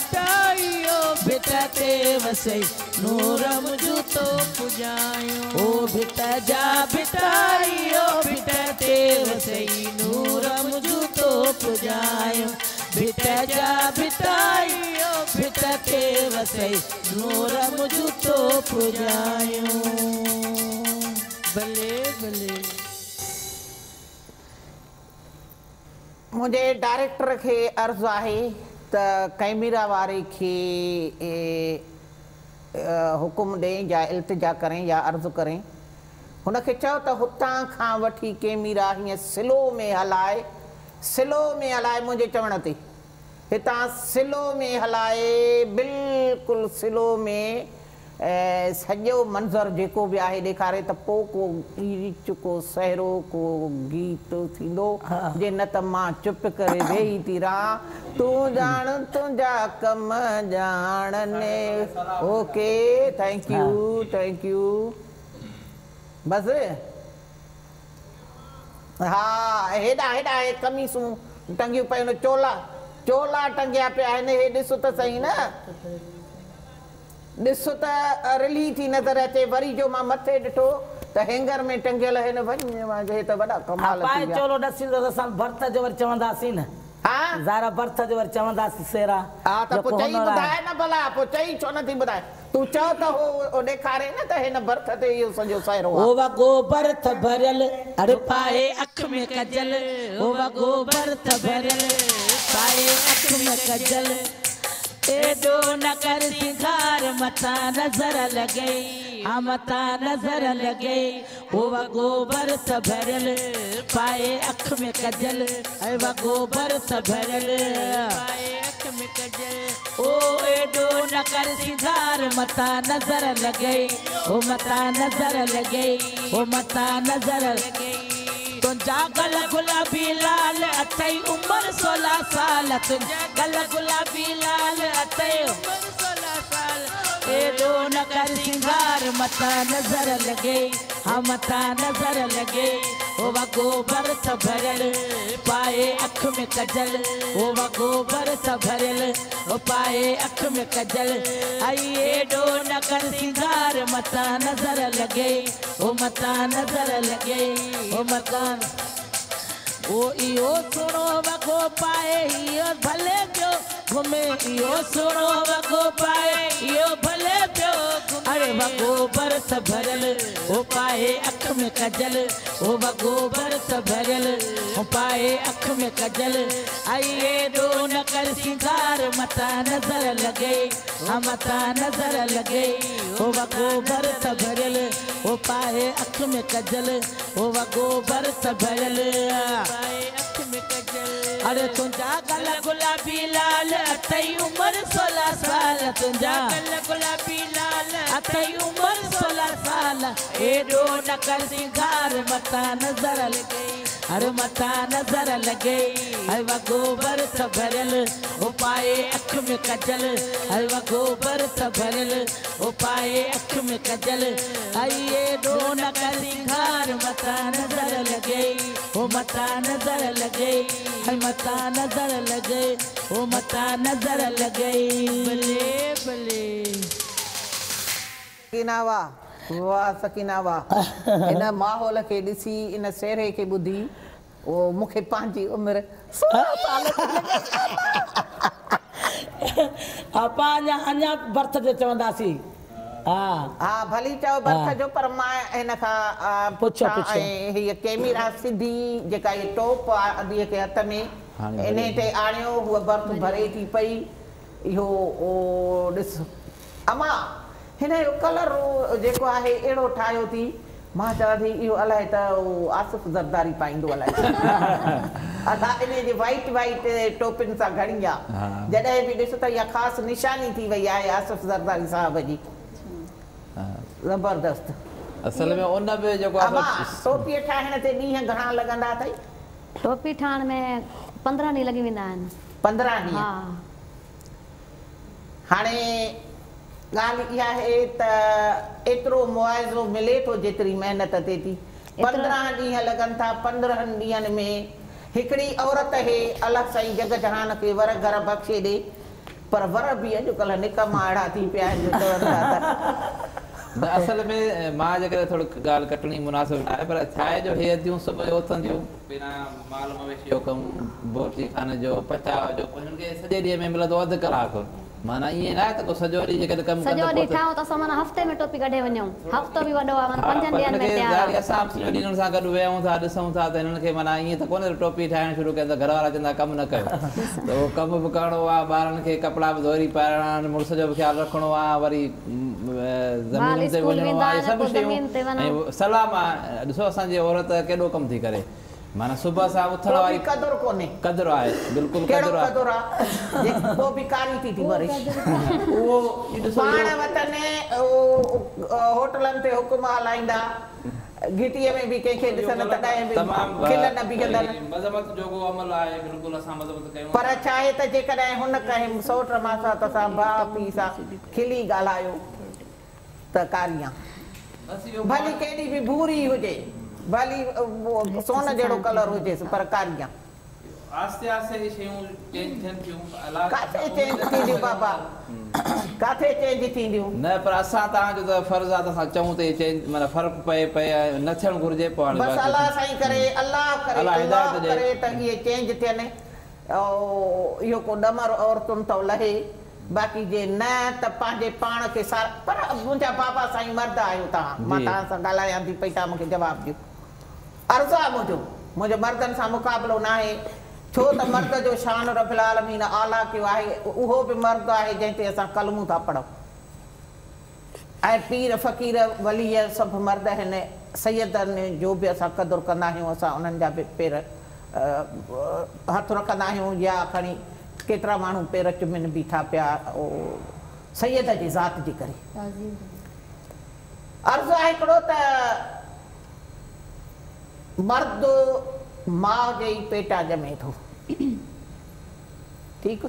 बिटाइयो बिटा ते वसे नूर मुझू तो पुजायो ओ बिटा जा बिटाइयो बिटा ते वसे नूर मुझू तो पुजायो बिटा जा बिटाइयो बिटा ते वसे नूर मुझू तो पुजायो भले भले मुझे डायरेक्टर के अर्ज़ है त कैमरा वारे के हुकुम दें या इल्तिजा करें या अर्ज़ करें हुन खे चयो त हुतां खां वठी कैमरा हीअं स्लो में हलाए स्लो में हलाए मुझे चवण ते हितां स्लो में हलाए बिल्कुलु स्लो में सॼो मंज़र जेको बि आहे ॾेखारे त पोइ को गीत को सहरो को गीत थींदो जे न त मां चुप करे वेही थी रहां तूं ॼाण तुंहिंजा कम ॼाणने okay thank you thank you बसि हा हेॾा हेॾा हे कमीसूं टंगियूं पियूं चोला चोला टंगिया पिया आहिनि हे ॾिसो त सही न ॾिसो त रिली थी नज़र अचे वरी जो मां मथे ॾिठो त हैंगर में टंगियल आहिनि वञ मां हे त वॾा कमाल थी विया चोलो ॾसींदो त असां भर्त जो वरी चवंदासीं न हा ज़ारा भर्त जो वरी चवंदासीं सेरा हा त पोइ चई ॿुधाए न भला पोइ चई छो नथी ॿुधाए तूं चओ त हो ॾेखारे न त हिन भर्त ते इहो सॼो सहरो ओ वॻो भर्त भरियल अरे पाए अख में कजल ओ वॻो भर्त भरियल पाए अख में कजल एडो न कर सिंगार मता नजर लगे आ मता नजर लगे ओ वॻो भर्त भरियल पाए अख में कजल ऐ वॻो भर्त भरियल पाए अख में कजल ओ एडो न कर सिंगार मता नजर लगे ओ मता नजर लगे ओ मता नजर लगे तुंहिंजा गल गुलाबी लाल अथई उमिरि सोलह साल तुंहिंजा गल गुलाबी लाल अथई उमिरि सोलह साल एॾो न कर सिंगार मथा नज़र लॻे हा मथा नज़र लॻे ओ वॻो भर्त भरियल पाए अख में कजल ओ वॻो भर्त भरियल ओ पाए अख में कजल आई एॾो न कर सिंगार मथा नज़र लॻे ओ मथा नज़र लॻे ओ मथा ओ इहो सुहिणो वॻो पाए इहो भले पियो घुमे इहो सुहिणो वॻो पाए इहो भले पियो घुमे वॻो बरस भरियल हो पाए अख में कजल हो वॻो बरस भरियल हो पाए अख में कजल आई एॾो न कर सिंगार मथा नज़र लॻे हा मथा नज़र लॻे हो वॻो बरस भरियल हो पाए अख में कजल हो वॻो बरस भरियल पाए अख में कजल अरे तुंहिंजा गल गुलाबी लाल अथई उमिरि सोलह साल तुंहिंजा गल गुलाबी लाल अथई उमिरि सोलह साल एॾो न कर सिंगार मथा नज़र लॻे अरे मथा नज़र लॻे अरे वॻो बरस भरियल हो पाए अख में कजल अरे वॻो बरस भरियल हो पाए अख में कजल आई एॾो न कर सिंगार मथा नज़र लॻे हो मथा नज़र लॻे अरे मथा नज़र लॻे हो मथा नज़र लॻे भले भले सकीना वाह वाह सकीना वाह इन माहौल के ॾिसी इन सेरे के ॿुधी ओ मूंखे पंहिंजी उमिरि सोलह साल पंहिंजा अञा बर्थ जो चवंदासीं हा हा भली चओ बर्थ जो पर मां हिन खां पुछो, पुछां पुछो। ऐं हीअ कैमरा सिधी जेका हीअ टोप आहे अधीअ खे हथ में हाणे इन ते आणियो हूअ बर्थ भरे थी पई इहो ओ ॾिस अमा हिन जो कलर जेको आहे अहिड़ो ठाहियो थी मां चवां थी इहो अलाए त आसिफ़ ज़रदारी पाईंदो अलाए असां इन जे वाइट वाइट टोपिन सां घणी आहे जॾहिं बि ॾिसो त इहा ख़ासि निशानी थी वई आहे आसिफ़ ज़रदारी साहिब जी ज़बरदस्त असल में उन बि जेको अमा टोपीअ ठाहिण ते ॾींहं घणा लॻंदा अथई टोपी ठाहिण में पंद्रहं ॾींहं लॻी वेंदा आहिनि पंद्रहं ॾींहं हा हाणे ॻाल्हि इहा आहे त एतिरो मुआवज़ो मिले थो जेतिरी महिनत थिए थी पंद्रहं ॾींहं लॻनि था पंद्रहंनि ॾींहंनि में हिकिड़ी औरत हे अलॻि सां ई जग जहान खे वर घर बख़्शे ॾे पर वर बि अॼुकल्ह निकमा अहिड़ा थी पिया आहिनि जो चवनि था त न असल में मां जेकॾहिं थोरो ॻाल्हि कटणी मुनासिबु न आहे पर छाहे जो हे अदियूं सुबुह जो उथंदियूं बिना माल मवेशी जो कमु बोटी खाने जो पचाव जो हिननि खे सॼे ॾींहं में मिलंदो अधु कलाकु माना ईअं न आहे त को सॼो ॾींहुं जेकॾहिं कमु सॼो ॾींहुं ठाहियूं त असां माना हफ़्ते में टोपी कढे वञूं हफ़्तो बि वॾो आहे माना पंजनि ॾींहंनि में तयारु आहे असां सॼो ॾींहुं हिननि सां गॾु वेहूं था ॾिसूं था त हिननि खे माना ईअं त कोन्हे टोपी ठाहिणु शुरू कनि त घर वारा चवंदा कमु न कयो त उहो कमु बि करिणो आहे ॿारनि खे कपिड़ा बि धोरी पाइणा आहिनि मुड़ुस जो बि ख़्यालु रखिणो आहे वरी ज़मीन ते वञिणो आहे इहे सभु शयूं ऐं सलाम आहे ॾिसो असांजी औरत केॾो कमु थी करे माना सुबुह सां उथण वारी कदुरु कोन्हे क़दुरु आहे बिल्कुलु कहिड़ो क़दुरु आहे कदुरु आहे पोइ बि कारी थी थी वरी उहो पाण वतन होटलनि ते हुकुम हलाईंदा घिटीअ में बि कंहिंखे ॾिसनि तॾहिं बि खिल न बीहंदनि मज़मत जो अमल आहे बिल्कुलु असां मज़मत कयूं पर छा आहे त जेकॾहिं हुन कंहिं सौट मां सां त असां भाउ पीउ सां खिली ॻाल्हायो त कारियां भली केॾी बि भूरी हुजे भली सोन जहिड़ो कलर हुजेसि पर कारियां आस्ते आस्ते ये शयूं चेंज थियनि थियूं काथे चेंज थींदियूं बाबा काथे चेंज थींदियूं न पर असां तव्हांजो त फ़र्ज़ु आहे त असां चऊं त चेंज माना फ़र्क़ु पए पए न थियणु घुरिजे पोइ हाणे बसि अलाह साईं करे अलाह करे अलाह अलाह हिदायत ॾे। करे त इहे चेंज थियनि ऐं इहो को ॾमर औरतुनि तो लहे बाक़ी जे न त पंहिंजे पाण खे सार पर मुंहिंजा बाबा साईं मर्द आहियो तव्हां मां जी। तव्हां सां ॻाल्हायां थी पई तव्हां मूंखे जवाबु ॾियो अर्ज़ु आहे मुंहिंजो मुंहिंजे मर्दनि सां मुक़ाबिलो न आहे छो त मर्द जो शान रबिल आलमीन आला कयो आहे उहो बि मर्द आहे जंहिं ते असां कलमूं था पढ़ूं ऐं पीर फ़क़ीर वलीअ सभु मर्द आहिनि सैयदनि जो बि असां क़दुरु कंदा आहियूं असां उन्हनि जा बि पेर हथु रखंदा आहियूं या खणी केतिरा माण्हू पेर चुमिन बीठा पिया सैयद जी ज़ात जे करे अर्ज़ु आहे हिकिड़ो त मर्द माउ जे ई पेटा ॼमे थो ठीकु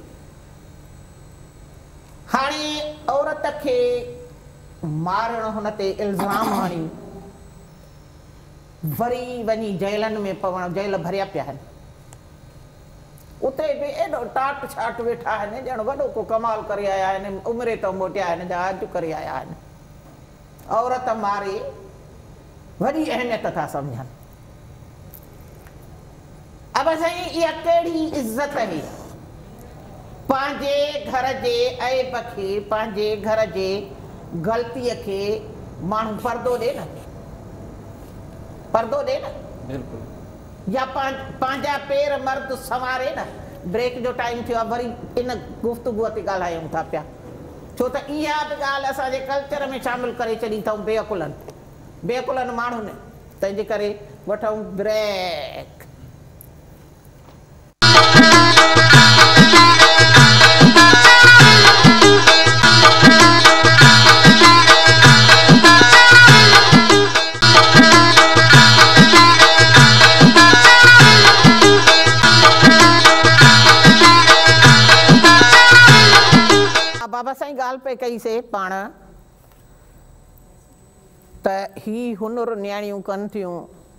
हाणे औरत खे मारणु हुन ते इल्ज़ाम हणी वरी वञी जेलनि में पवणु जेल भरिया पिया आहिनि उते बि एॾो टाट छाट वेठा आहिनि ॼण वॾो को कमाल करे आया आहिनि उमिरि तो मोटिया आहिनि जा हज करे आया आहिनि औरत मारे वॾी अहमियत था सम्झनि अब साईं इहा कहिड़ी इज़त आहे पंहिंजे घर जे ऐब खे पंहिंजे घर जे ग़लतीअ खे माण्हू परदो ॾे न, परदो ॾे न, बिल्कुलु, या पंहिंजा पेर मर्द संवारे न। ब्रेक जो टाइम थियो आहे, वरी इन गुफ़्तगूअ ते ॻाल्हायूं था पिया, छो त इहा बि ॻाल्हि असांजे कल्चर में शामिलु करे छॾी अथऊं बेअकुलनि बेअकुलनि माण्हुनि। तंहिंजे करे वठूं ब्रेक। बाबा साईं ॻाल्हि पे कईसीं पाण त ही हुनुर न्याणियूं कनि थियूं,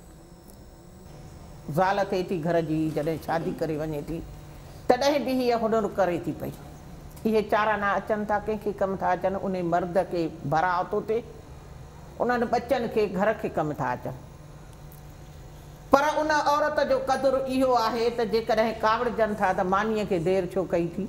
ज़ाल थिए थी घर जी, जॾहिं शादी करे वञे थी तॾहिं बि हीअ हुनुर करे थी पई। इहे चारा न अचनि था, कंहिंखे कमु था अचनि, उन मर्द खे भराव थो थिए, उन्हनि बचनि खे घर खे कमु था अचनि। पर उन औरत जो क़दुरु इहो आहे त जेकॾहिं कावड़जनि था त मानीअ खे देरि छो कई थी,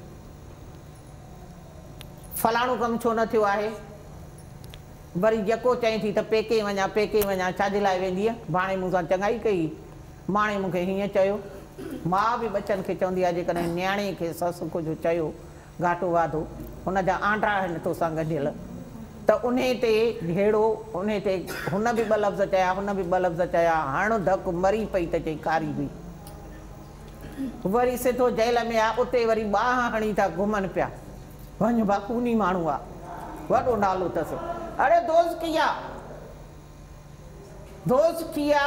फलाणो कमु छो न थियो आहे, वरी जेको चई थी त पेके वञा पेके वञा, छाजे लाइ वेंदी आहे, भाणे मूंसां चङाई कई, माणे मूंखे हीअं चयो। माउ बि बचनि खे चवंदी आहे जेकॾहिं न्याणे खे ससु कुझु चयो घाटो वाधो, हुनजा आंडा आहिनि तोसां गॾियल, त उन ते हेड़ो, उन ते हुन बि ॿ लफ़्ज़ चया, हुन बि ॿ लफ़्ज़ चया, हण धक मरी पई त चई कारी हुई। वरी सिधो जेल में आहे, उते वरी ॿाह हणी था घुमनि पिया, वञ बा खूनी माण्हू आहे, वॾो नालो अथसि। अरे दोस्त किया दोस्त किया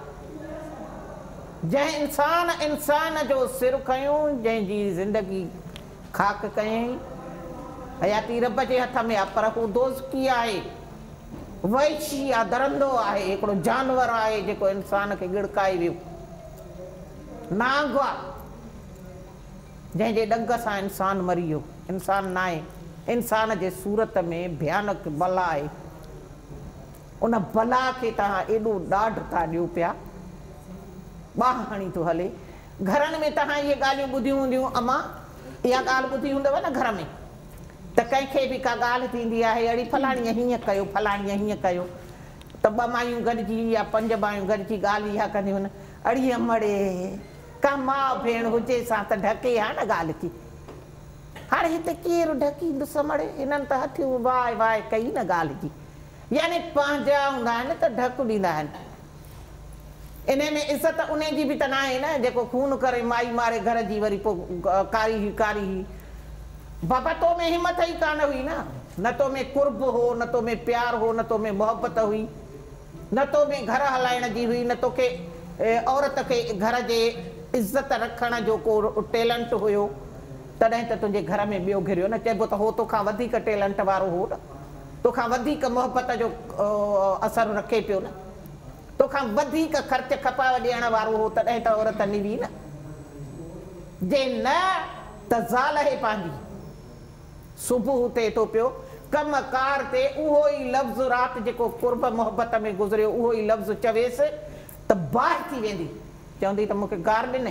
जंहिं इंसान इंसान जो सिर खयूं, जंहिंजी ज़िंदगी खाक कयईं, हयाती रब जे हथ में आहे, पर हू दोस्त किया आहे, वैशी आहे, दरंदो आहे, हिकिड़ो जानवर आहे जेको इंसान खे गिड़काए वियो, नांग आहे जंहिंजे ॾंग सां इंसान मरी वियो। इंसान न आहे, इंसान जे सूरत में भयानक बला आहे, उन बला खे तव्हां एॾो ॾाढ था ॾियो पिया, ॿाह हणी थो हले। घरनि में तव्हां इहे ॻाल्हियूं ॿुधियूं हूंदियूं, अमा इहा ॻाल्हि ॿुधी हूंदव न घर में, त कंहिंखे बि का ॻाल्हि थींदी आहे, अड़ी फलाणीअ हीअं कयो, फलाणीअ हीअं कयो, त ॿ मायूं गॾिजी या पंज मायूं गॾिजी ॻाल्हि इहा कंदियूं आहिनि, अड़ी अमड़े का माउ भेण हुजे सां त ढके हा न ॻाल्हि खे। हाणे हिते केरु ढकींदुसि मड़े, हिननि त हथियूं वाए वाए कई न ॻाल्हि जी, यानी पंहिंजा हूंदा आहिनि त ढकु ॾींदा आहिनि। इन में इज़त उन जी बि त न आहे न, जेको खून करे माई मारे घर जी, वरी पोइ कारी ही कारी ही। बाबा तो में हिमत ई कान हुई न, न तो में कुर्ब हो, न तो में प्यार हो, न तो में मोहबत हुई, न तो में घर हलाइण जी हुई, न तोखे औरत खे घर जे इज़त रखण जो को टैलेंट हुयो, तॾहिं त तुंहिंजे घर में ॿियो घिरियो न। चइबो त हो तोखां वधीक टैलेंट वारो हो न, तोखां वधीक मोहबत जो असरु रखे पियो न, तोखां वधीक ख़र्च खपाव ॾियण वारो हो, तॾहिं त औरत निवी न। जे न त ज़ाल हे पंहिंजी सुबुह थिए थो पियो, कम कार ते उहो ई लफ़्ज़ राति जेको कुर्ब मोहबत में गुज़रियो, उहो ई लफ़्ज़ चवेसि त बाहि थी वेंदी, चवंदी त मूंखे गार ॾिनई।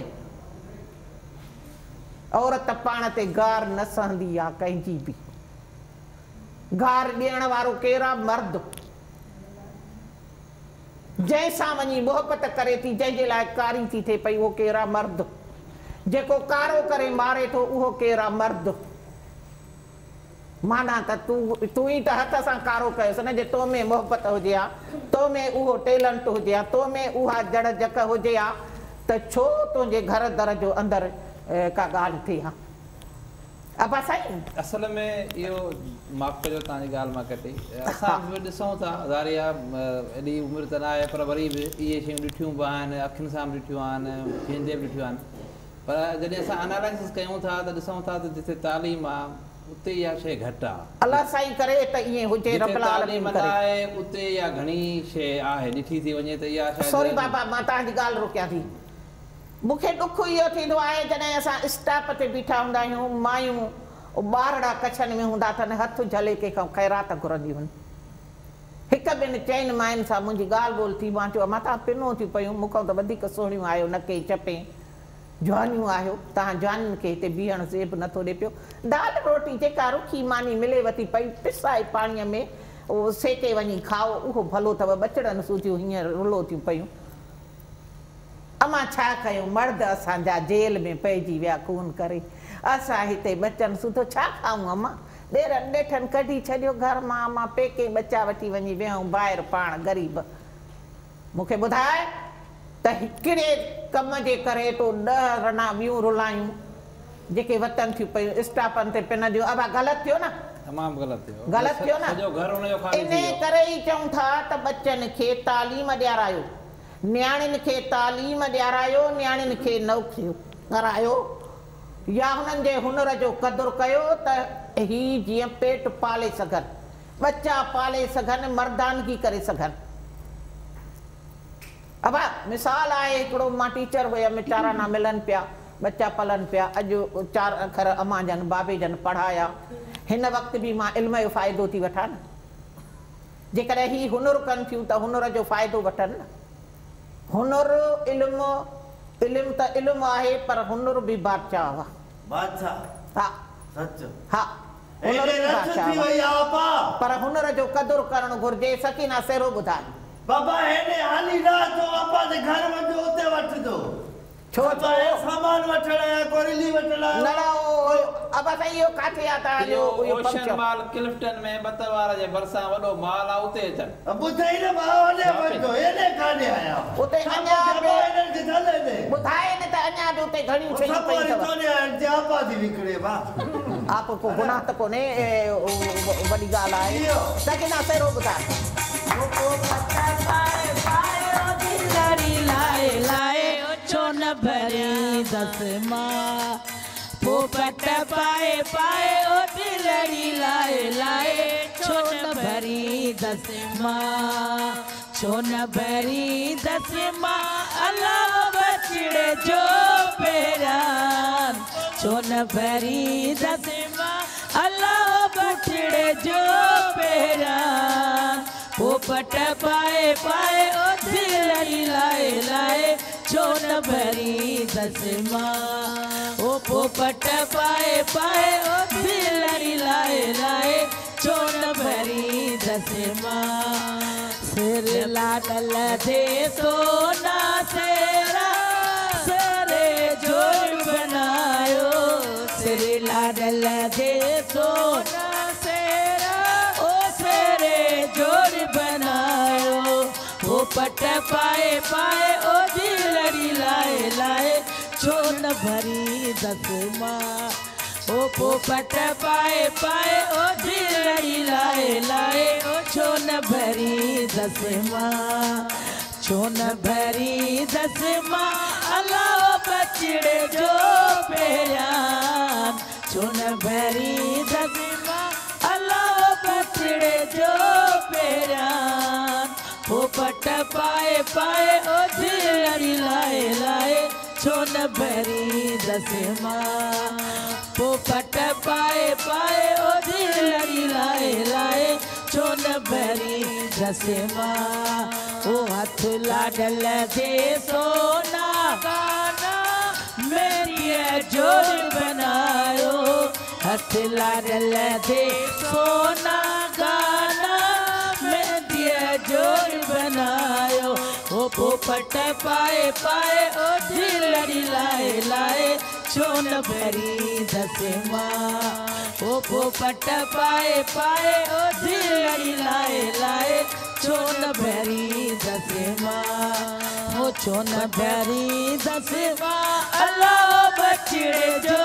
औरत पाण ते गार न सहंदी आहे कंहिंजी बि, गार ॾियण वारो केरु आहे, मर्द, जंहिंसां वञी मोहबत करे थी, जंहिंजे लाइ कारी थी थिए पई, उहो केरु आहे, मर्द। जेको कारो करे मारे थो, उहो केरु आहे, मर्द। माना त तूं तूं ई त हथ सां कारो कयोसि न, जे तो में मोहबत हुजे हा, तो में उहो टैलेंट हुजे हा, तो में उहा जड़ जक हुजे हा, त छो तुंहिंजे घर दर जो अंदरि का ॻाल्हि थिए हा। अबा साईं असल में इहो माफ़ कजो तव्हांजी ॻाल्हि मां कटी, असां बि ॾिसूं था ज़ारिया एॾी उमिरि त न आहे, पर वरी बि इहे शयूं ॾिठियूं बि आहिनि, अखियुनि सां बि ॾिठियूं आहिनि, थींदे बि ॾिठियूं आहिनि। पर जॾहिं असां एनालिसिस कयूं था त ॾिसूं था त जिते तालीम आहे उते इहा शइ घटि आहे। अलाह साईं करे त ईअं हुजे, रब आलमीन करे आहे उते इहा घणी शइ आहे, ॾिठी थी वञे त इहा शइ। सॉरी बाबा, मां तव्हांजी ॻाल्हि रोकियां थी। मूंखे ॾुख इहो थींदो आहे जॾहिं असां स्टाफ ते बीठा हूंदा आहियूं, मायूं ॿारड़ा कछनि में हूंदा अथनि, हथु झले कंहिंखां ख़ैरात घुरंदियूं आहिनि। हिकु ॿिनि चइनि मायुनि सां मुंहिंजी ॻाल्हि ॿोल थी, मां चयो मां तव्हां पिनो थियूं पयूं, मूंखां त वधीक सुहिणियूं आहियो, न के चपे जवानियूं आहियो तव्हां जवानियुनि खे हिते बीहण ज़ेब नथो ॾे पियो दाल रोटी जेका रुखी मानी मिले वती पई पिसाए पाणीअ में उहो सेके वञी खाओ उहो भलो अथव बचड़नि सूधियूं हींअर रुलो थियूं पयूं अमां छा कयूं मर्द असांजा जेल में पइजी विया खून करे असां हिते बचनि सूधो छा खाऊं अमां ॾेरनि ॾेठनि कढी छॾियो घर मां अमां पेके बचा वठी वञी विहऊं ॿाहिरि पाण ग़रीब मूंखे ॿुधाए त हिकिड़े कम जे करे तो ॾह रना ॿियूं रुलायूं जेके वतन थियूं पयूं स्टाफनि ते पिन ॾियो अबा ग़लति थियो न तमामु ग़लति थियो ग़लति थियो न सॼो घर उनजो ख़ाली थी इन करे ई चऊं था त बच्चनि खे तालीम ॾियारायो न्याणियुनि खे तालीम ॾियारायो न्याणियुनि खे नौकरियूं करायो या हुननि जे हुनर जो क़दुरु कयो त ही जीअं पेट पाले सघनि बच्चा पाले सघनि मर्दानगी करे सघनि अबा मिसाल आहे हिकिड़ो मां टीचर हुयमि चाराना मिलनि पिया बच्चा पलनि पिया अॼु चार अखर अमां जन बाबे जन पढ़ाया हिन वक़्तु बि मां इल्म जो फ़ाइदो थी वठां न जेकॾहिं ही हुनुर कनि थियूं त हुनुर जो फ़ाइदो वठनि न हुनुर इल्म इल्म त इल्म आहे पर हुनुर बि बादशाह हुआ बादशाह हा सच हा हुनुर बि बादशाह हुआ पर हुनुर जो क़दुरु करणु घुरिजे सकीना सेरो ॿुधाए बाबा हेने हाली रात तो अपा दे घर में जो उते वठ दो छो छो सामान वठणा है कोरिली वठणा न न अब सही यो काथे आता जो यो ओशन माल क्लिफ्टन में बतवार जे बरसा वडो माल आ उते अचन अब बुधाई न बावले वठो एने काने आया उते अञा बे एने के थले ने बुधाए ने त अञा जो उते घणी छई पई तव तो ने जापा दी विकड़े बा आप को गुनाह त कोने बड़ी गाल आहे सकिना सेरो बुधा वो पत्ता पाए पाए ओ दिलड़ी लाए लाए ओ छोन भरी दस माँ पोपट पाए पाए ओ दिलड़ी लाए लाए छोन भरी दस माँ छोन भरी दस माँ अल्लाह बचड़े जो पेरान छोन भरी दस माँ अल्लाह बचड़े जो पेरान पोपट पाए पाए ओ दिलड़ी लाए लाए छोन भरी दस माँ ओ पोपट पाए पाए ओ दिलड़ी लाए लाए छोन भरी दस माँ सिर लाडल दे सोना सेरा सरे जोड़ बनायो सिर लाडल दे सोना सेरा ओ सरे जोड़ बनायो वो पट पाए पाए ओ दिलड़ी लाए लाए छोन भरी दस माँ ओ पोपट पाए पाए ओ दिलड़ी लाए लाए ओ छोन भरी दस माँ छोन भरी दस माँ अल्लाह बचड़े जो पेरान छोन भरी दस माँ अल्लाह बचड़े जो पेरान पोपट पाए पाए ओ दिलड़ी लाए लाए छोन भरी दस माँ पोपट पाए पाए ओ दिलड़ी लाए लाए छोन भरी दस माँ ओ हथ लाडल दे सोना गाना मेरी जोड़ बनायो हथ लाडल दे सोना गाना मेरी जोड़ बनायो ओ पोपट पाए पाए ओ दिलड़ी लाए लाए छोन भरी दस माँ ओ पोपट पाए पाए ओ दिलड़ी लाए लाए छोन भरी दस माँ ओ छोन भरी दस माँ अल्लाह बचड़े जो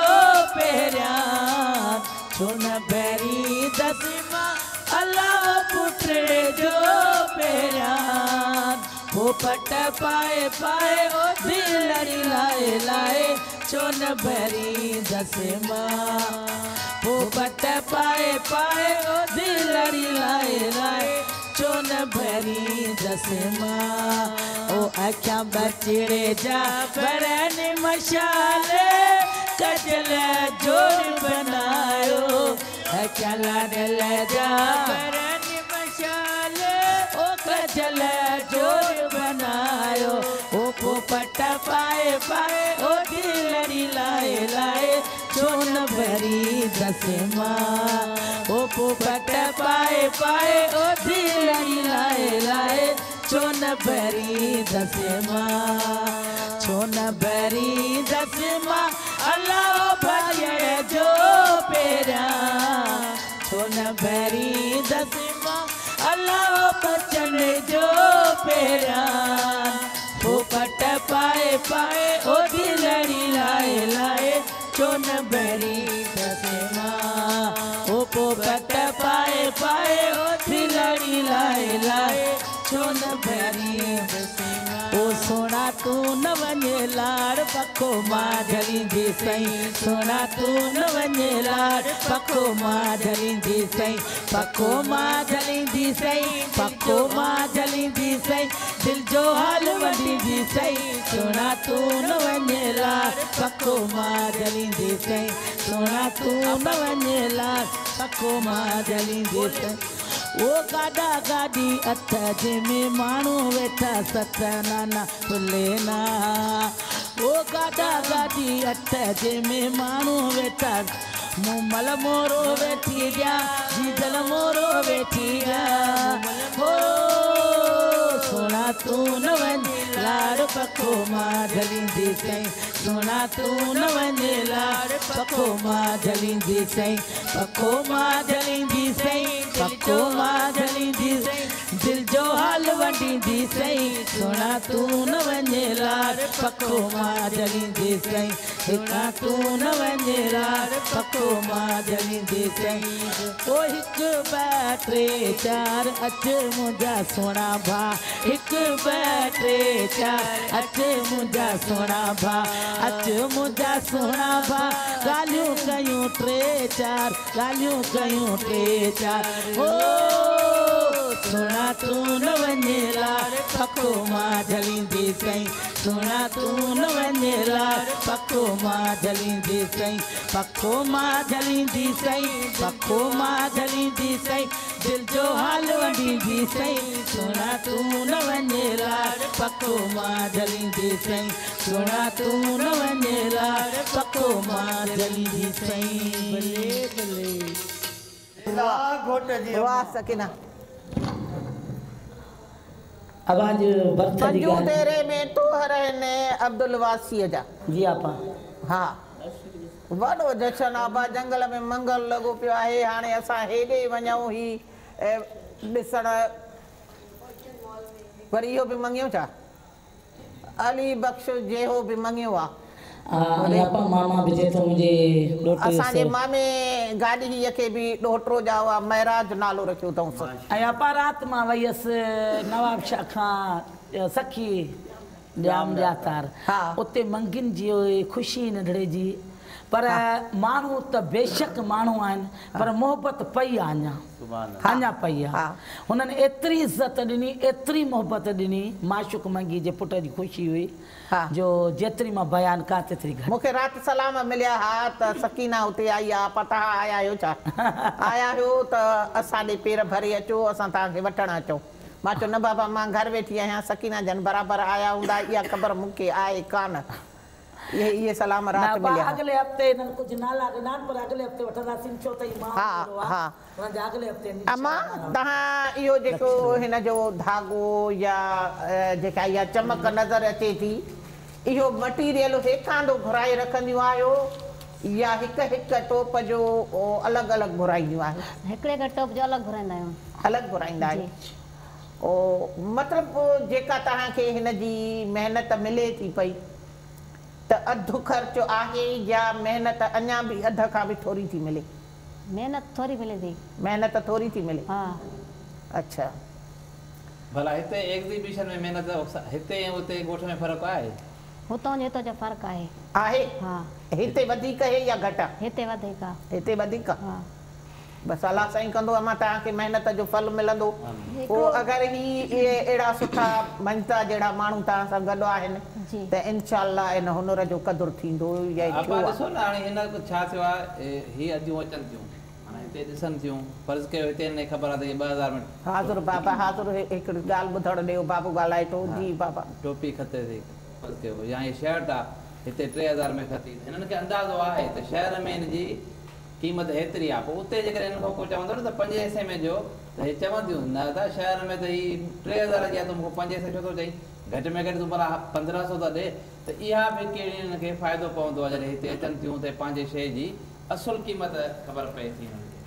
पेरान छोन भरी दस माँ अल्लाह पुटड़े जो पेरान पोपट पाए पाए ओ दिलड़ी लाए लाए छोन भरी दस माँ पोपट पाए पाए ओ दिलड़ी लाए लाए छोन भरी दस माँ ओ अखियां बचड़े जा बरन मशाले कजल जोड़ बनायो अखियां लाडल जा बरन मशाले ओ कजल जोड़ बनायो ओ पोपट पाए पाए ओ दिल भरी दसमा ओ पोपट पाए पाए ओ दिलड़ी लाए लाए छोन भरी दसमा छोन भरी दसमा अल्लाह भजन जो पेरा छोन भरी दसमा अल्लाह बचन जो पेरा पोपट पाए पाए ओ दिलड़ी लाए लाए छोन भरी दसमा ओ पोपट पाए पाए ओ दिलड़ी लाए लाए छोन भरी दसमा ओ सोना तू न वञे लाड़ पको मां जलींदी सई सोना तू न वञे लाड़ पको मां जलींदी सई पको मां जलींदी सई पको मां जलींदी सई दिल जो हाल वॾींदी सई सोना तू न वञे लाड़ पको मां जलींदी सई सोना तू न वञे लाड़ पको मां जलींदी सई ओ गाॾा गाॾी अथ जंहिंमें माण्हू वेठा सत नाना फुले ना ओ गाॾा गाॾी अथ जंहिंमें माण्हू वेठा मूमल मोरो वेठी ॾिया जीजल मोरो वेठी ॾिया हो सोना तू न वञे लाड़ पको मां जलींदी सई सोना तू न वञे लाड़ पको मां जलींदी सई पको मां जलींदी सई पको मां जलींदी सई दिल जो हाल वॾींदी सई सोना तू न वञे लाड़ पको मां जलींदी सई हितां तू न वञे लाड़ पको मां जलींदी सई ओ हिकु ॿ टे चार अच मुंहिंजा सोना भा हिकु ॿ टे चार अच मुंहिंजा सोना भा अच मुंहिंजा सोना भा ॻाल्हियूं कयूं टे चार ॻाल्हियूं कयूं टे चार ओ सोना तू न वञे लाड़ पको मां जलींदी सई सोना तू न वञे लाड़ पको मां जलींदी सई पको मां जलींदी सई पको मां जलींदी सई दिल जो हाल वॾींदी सई सोना तू न वञे लाड़ पको मां जलींदी सई सोना तू न वञे लाड़ पको मां जलींदी सई भले भले घोट जी वाह सकीना अब आज बर्थ दी मंजू तेरे में तो हरने अब्दुल वासी जा जी आपा हाँ वॾो जशन आबा जंगल में मंगल लॻो पियो आहे हाणे असां हेॾे वञूं ही ॾिसण वरी इहो बि मङियो छा अली बख्श जेहो बि मङियो आहे अरे आपा मामा बिजे तो मुझे डोटे असांजे मामे गाॾी हीअ खे बि ॾोहिटो जा हुआ महराज नालो रखियो अथऊं ऐं आपा राति मां वई हुअसि नवाब शाह खां सखी जाम जातार उते मंगिन जी ख़ुशी नंढड़े जी पर माण्हू त बेशक माण्हू आहिनि पर मोहबत पई आहे अञा अञा पई आहे हुननि एतिरी इज़त ॾिनी एतिरी मोहबत ॾिनी माशूक मंगी जे पुट जी ख़ुशी हुई जो जेतिरी मां बयानु कयां तेतिरी घटि मूंखे राति सलाम मिलिया हा त सकीना हुते आई आहे पता आया आहियो छा आया आहियो त असां ॾे पेर भरे अचो असां तव्हांखे वठणु अचूं मां चयो न बाबा मां घर वेठी आहियां सकीना जन बराबरि आया हूंदा इहा ख़बर मूंखे आहे कान ये ये सलाम रात मिलिया अगले हफ्ते इन्हनि कुझु नाला ॾिना पर अगले हफ्ते वठंदासीं छो त मां हा हा अगले हफ्ते अमा तव्हां इहो जेको हिन जो धागो या जेका इहा चमक नज़र अचे थी इहो मटीरियल हेठां घुराए रखंदियूं आहियो या हिकु हिकु टोप जो अलॻि अलॻि घुराईंदियूं आहियो हिकिड़े हिकु टोप जो अलॻि घुराईंदा आहियूं अलॻि घुराईंदा आहियो ओ मतिलबु जेका तव्हांखे हिन जी महिनत मिले थी पई त अधु ख़र्च आहे या महिनत अञा बि अध खां बि थोरी थी मिले महिनत थोरी मिले थी महिनत थोरी थी मिले हा अच्छा भला हिते एग्ज़िबिशन में महिनत हिते ऐं उते ॻोठ में फ़र्क़ु आहे हुतां जो हितां जो फ़र्क़ु आहे आहे हा हिते वधीक आहे या घटि आहे हिते वधीक आहे हिते वधीक हा बसि अलाह साईं कंदो अमा तव्हांखे महिनत जो फल मिलंदो पोइ अगरि ही इहे अहिड़ा सुठा मंझता जहिड़ा माण्हू तव्हां सां गॾु आहिनि त इनशाअल्लाह इन हुनर जो क़दुरु थींदो या ॾिसो न हाणे हिन छा थियो आहे ही अॼु अचनि थियूं हाणे हिते ॾिसनि थियूं फर्ज़ कयो हिते हिन ख़बर आहे त ॿ हज़ार में हाज़ुर बाबा हाज़ुर हिकिड़ी ॻाल्हि ॿुधणु ॾियो बाबू ॻाल्हाए थो जी बाबा टोपी खते थी फर्ज़ कयो या ही शर्ट आहे हिते टे हज़ार में खती हिननि खे अंदाज़ो आहे त शहर में हिन जी क़ीमत हेतिरी आहे पोइ उते जेकॾहिं हिन खां को चवंदो न त पंजे हिसे में ॾियो त हे चवंदियूं न त शहर में त हीउ टे हज़ार जी आहे त मूंखे पंजे हिसे छो थो चई घटि में घटि तूं भला पंद्रहं सौ त ॾे त इहा बि कहिड़ी हिन खे फ़ाइदो पवंदो आहे जॾहिं हिते अचनि थियूं त पंहिंजे शइ जी असुलु क़ीमत ख़बर पए थी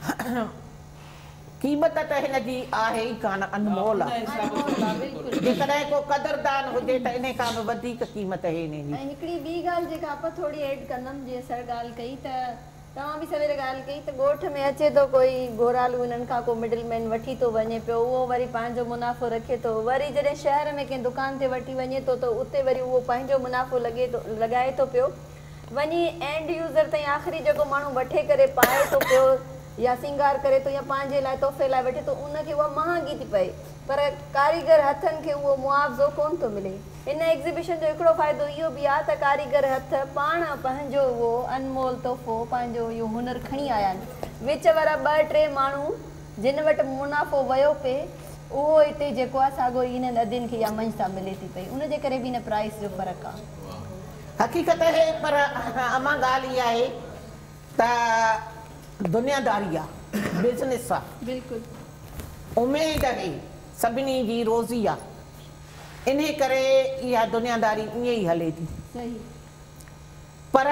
क़ीमत त हिन जी आहे ई कान अनमोल आहे जेकॾहिं को क़दरदान हुजे त इन खां बि वधीक क़ीमत आहे हिन जी। ऐं हिकिड़ी ॿी ॻाल्हि जेका आप थोरी ऐड कंदमि जीअं सर ॻाल्हि कई त तव्हां बि सवेरे ॻाल्हि कई त ॻोठ में अचे थो कोई घोरालू हिननि खां को मिडलमैन वठी थो वञे पियो उहो वरी पंहिंजो मुनाफ़ो रखे थो वरी जॾहिं शहर में कंहिं दुकान ते वठी वञे थो त उते वरी उहो पंहिंजो मुनाफ़ो लॻे थो लॻाए थो पियो वञी एंड यूज़र ताईं आख़िरी जेको माण्हू वठे करे पाए थो पियो या सिंगार करे थो या पंहिंजे लाइ तोहफ़े लाइ वठे थो उनखे उहा महांगी थी पए पर कारीगर हथनि खे उहो मुआवज़ो कोन थो मिले। हिन एग्ज़िबिशन जो हिकिड़ो फ़ाइदो इहो बि आहे त कारीगर हथ पाण पंहिंजो उहो अनमोल तोहफ़ो पंहिंजो इहो हुनर खणी आया आहिनि विच वारा ॿ टे माण्हू जिन वटि मुनाफ़ो वियो पिए उहो हिते जेको आहे साॻियो हिन नदियुनि खे या मंझता मिले थी पई उनजे करे बि हिन प्राइस जो फ़र्क़ु आहे। हक़ीक़त है पर अमा ॻाल्हि इहा आहे त दुनियादारी आहे बिज़नेस आहे बिल्कुलु उमेद आहे सभिनी जी रोज़ी आहे इन करे इहा दुनियादारी ईअं ई हले थी सही पर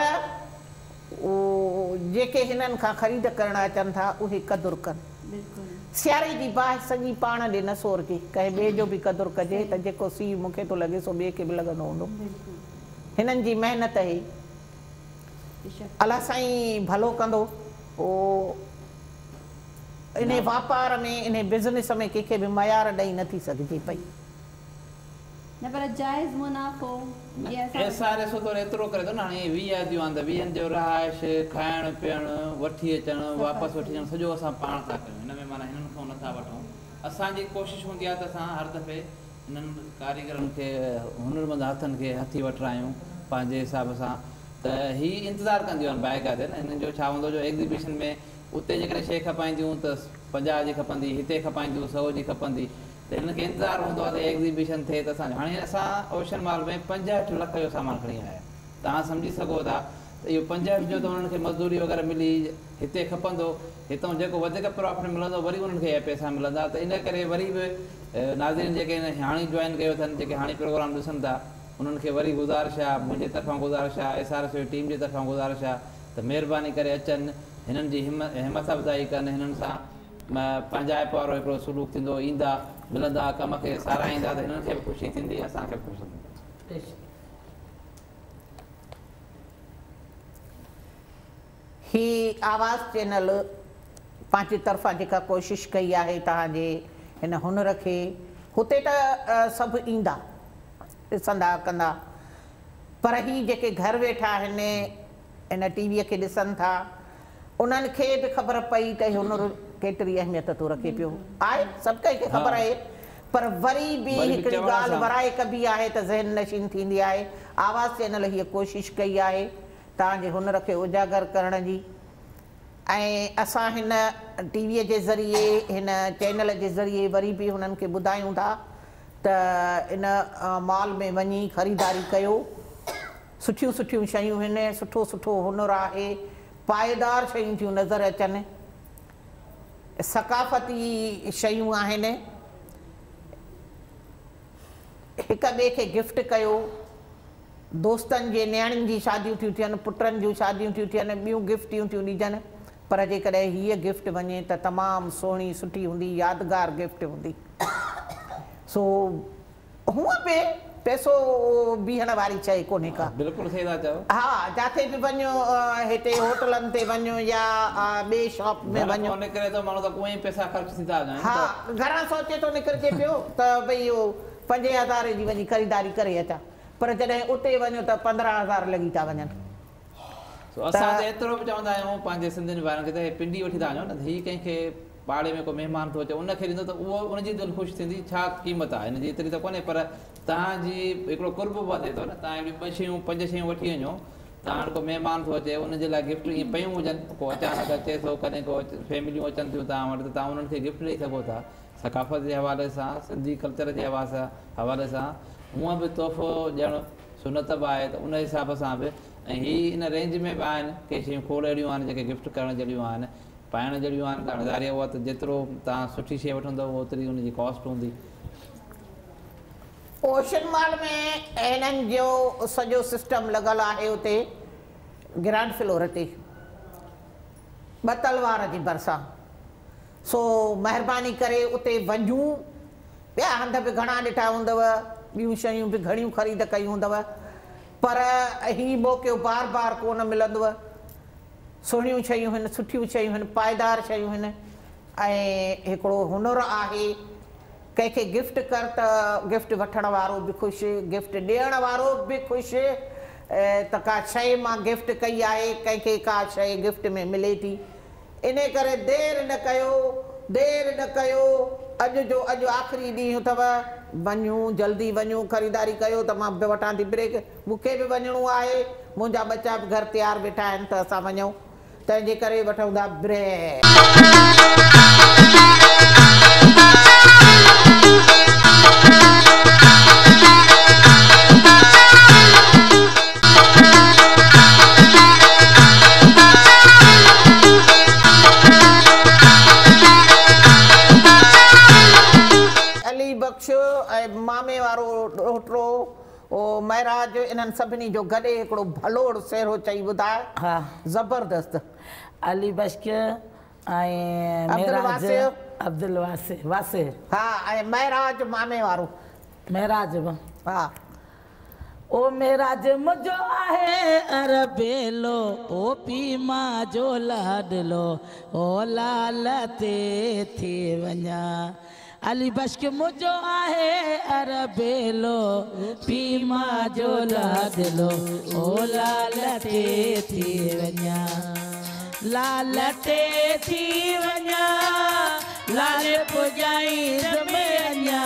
जेके हिननि खां ख़रीद करणु अचनि था उहे क़दुरु कनि बिल्कुलु सियारे जी बाहि सॼी पाण ॾे न सोरजे कंहिं ॿिए जो बि क़दुरु कजे त जेको सीउ मूंखे थो लॻे सो ॿिए खे बि लॻंदो हूंदो हिननि जी महिनत आहे अलाह साईं भलो कंदो पोइ इन वापार में इन बिज़नेस में कंहिंखे बि मयार ॾेई नथी सघिजे पई न पर जाइज़ मुनाफ़ो एस आर एस ओ तो एतिरो करे थो न हाणे वीह ॾियूं आहिनि त वीहनि जो रहाइश खाइणु पीअणु वठी अचणु वापसि वठी अचणु सॼो असां पाण था कयूं हिन में माना हिननि खां नथा वठूं असांजी कोशिशि हूंदी आहे त असां हर दफ़े हिननि कारीगरनि खे हुनरमंद हथनि खे हथी वठरायूं पंहिंजे हिसाब सां त हीअ इंतज़ारु कंदियूं आहिनि बाइका ते न हिननि जो छा हूंदो जो एग्ज़िबिशन में उते जेकॾहिं शइ खपाईंदियूं त पंजाह जी खपंदी हिते खपाईंदियूं सौ जी खपंदी त हिनखे इंतज़ारु हूंदो आहे त एग्ज़िबिशन थिए त असां हाणे असां ओशन मॉल में पंजहठि लख जो सामान खणी आया तव्हां सम्झी सघो था त इहो पंजहठि जो त उन्हनि खे मज़दूरी वग़ैरह मिली हिते खपंदो हितां जेको वधीक प्रॉफिट मिलंदो वरी उन्हनि खे पैसा मिलंदा त इन करे वरी बि नाज़रीन जेके हाणे जॉइन कयो अथनि जेके हाणे प्रोग्राम ॾिसनि था उन्हनि खे वरी गुज़ारिश आहे मुंहिंजे तरफ़ां गुज़ारिश आहे S R S O team जे तरफ़ां गुज़ारिश आहे त महिरबानी करे अचनि हिननि जी हिमत हिमत अफ़ज़ाई कनि हिननि सां पंहिंजाइप वारो हिकिड़ो सलूक थींदो ईंदा मिलंदा कम खे साराईंदा त हिननि खे बि ख़ुशी थींदी असांखे बि ख़ुशी थींदी। ही आवाज़ चैनल पंहिंजी तरफ़ां जेका कोशिशि कई आहे तव्हांजे हिन हुनर खे हुते त सभु ईंदा ॾिसंदा कंदा पर ही जेके घर वेठा आहिनि इन टीवीअ खे ॾिसनि था उन्हनि खे बि ख़बर पई त हुनर केतिरी अहमियत थो रखे पियो आहे सभु कंहिंखे ख़बर आहे पर वरी बि हिकिड़ी ॻाल्हि वराए कबी आहे त ज़हन नशीन थींदी आहे। आवाज़ चैनल हीअ कोशिशि कई आहे तव्हांजे हुनर खे उजागर करण जी ऐं असां हिन टीवीअ जे ज़रिए हिन चैनल जे ज़रिए वरी बि हुननि खे ॿुधायूं था त इन मॉल में वञी ख़रीदारी कयो सुठियूं सुठियूं शयूं आहिनि सुठो सुठो हुनर आहे पाएदार शयूं थियूं नज़र अचनि सक़ाफ़ती शयूं आहिनि हिक ॿिए खे गिफ्ट कयो दोस्तनि जे नियाणियुनि जी शादियूं थियूं थियनि पुटनि जूं शादियूं थियूं थियनि ॿियूं गिफ्टियूं थियूं ॾिजनि पर जेकॾहिं हीअ गिफ्ट वञे त तमामु सुहिणी सुठी हूंदी यादगार गिफ्ट हूंदी सो हूअं बि पैसो बीहण वारी शइ कोन्हे का बिल्कुलु सही था चओ हा जिथे बि वञो हिते होटलनि ते वञो या ॿिए शॉप में वञो निकिरे थो माण्हू त उहे ई पैसा ख़र्च थी था वञनि हा घरां सोचे थो निकिरजे पियो त भई इहो पंजे हज़ारे जी वञी ख़रीदारी करे अचां पर जॾहिं उते वञो त पंद्रहं हज़ार लॻी था वञनि असां त एतिरो बि चवंदा आहियूं पंहिंजे सिंधियुनि वारनि खे त पिंडी वठी था वञो न हीअ कंहिंखे पाड़े में को महिमान थो अचे उनखे ॾींदो त उहो उनजी दिलि ख़ुशि थींदी छा क़ीमत आहे हिनजी एतिरी त कोन्हे पर तव्हांजी हिकिड़ो कुर्ब वधे थो न तव्हां ॿ शयूं पंज शयूं वठी वञो तव्हां को महिमान थो अचे उनजे लाइ गिफ्ट ईअं पयूं हुजनि को अचानक अचे थो कॾहिं को फैमिलियूं अचनि थियूं तव्हां वटि त तव्हां उन्हनि खे गिफ्ट ॾेई सघो था सक़ाफ़त जे हवाले सां सिंधी कल्चर जे हवाले सां हवाले सां हूअं बि तोहफ़ो ॾियणु सुनत बि आहे त उन हिसाब सां बि ऐं हीअ इन रेंज में बि आहिनि के शयूं खोड़ अहिड़ियूं आहिनि जेके गिफ्ट करण जहिड़ियूं आहिनि पाइण जहिड़ियूं आहिनि ख़रीदारी उहा त जेतिरो तव्हां सुठी शइ वठंदव ओतिरी उनजी कॉस्ट हूंदी ओशन मॉल में इन्हनि जो सॼो सिस्टम लॻल आहे उते ग्राउंड फ्लोर ते ॿ तलवार जी भरिसां सो महिरबानी करे उते वञूं ॿिया हंध बि घणा ॾिठा हूंदव ॿियूं शयूं बि घणियूं ख़रीद कयूं हूंदव पर ही मौक़ो बार बार कोन मिलंदव सुहिणियूं शयूं आहिनि सुठियूं शयूं आहिनि पाइदार शयूं आहिनि ऐं हिकिड़ो हुनर आहे कंहिंखे गिफ्ट कर त गिफ्ट वठण वारो बि ख़ुशि गिफ्ट ॾियण वारो बि ख़ुशि त का शइ मां गिफ्ट कई आहे कंहिंखे का शइ गिफ्ट में मिले थी इन करे देरि न कयो देरि न कयो अॼु जो अॼु आख़िरी ॾींहुं अथव वञूं जल्दी वञूं ख़रीदारी कयो त मां बि वठां थी ब्रेक मूंखे बि वञिणो आहे मुंहिंजा बच्चा बि घर तयारु वेठा आहिनि त असां वञूं तंहिंजे करे वठूं था ब्रेक मामे वारो ॾोहिटो महराज इन्हनि सभिनी जो गॾे हिकिड़ो भलोड़ सेरो चई ॿुधाए हा ज़बरदस्त अली बश्क ऐं महराज अब्दुल वासे वासे हा ऐं महराज मामे वारो महराज हा ओ महराज मुंहिंजो आहे अरबेलो ओ पी मां जो लाडलो ओ लाल ते थी वञा अली बश्क मुझो आहे अरबेलो पी मां जो लाडलो ओ लाल ते थी वञा लाल ते थी वञा लाल पुॼाई में अञा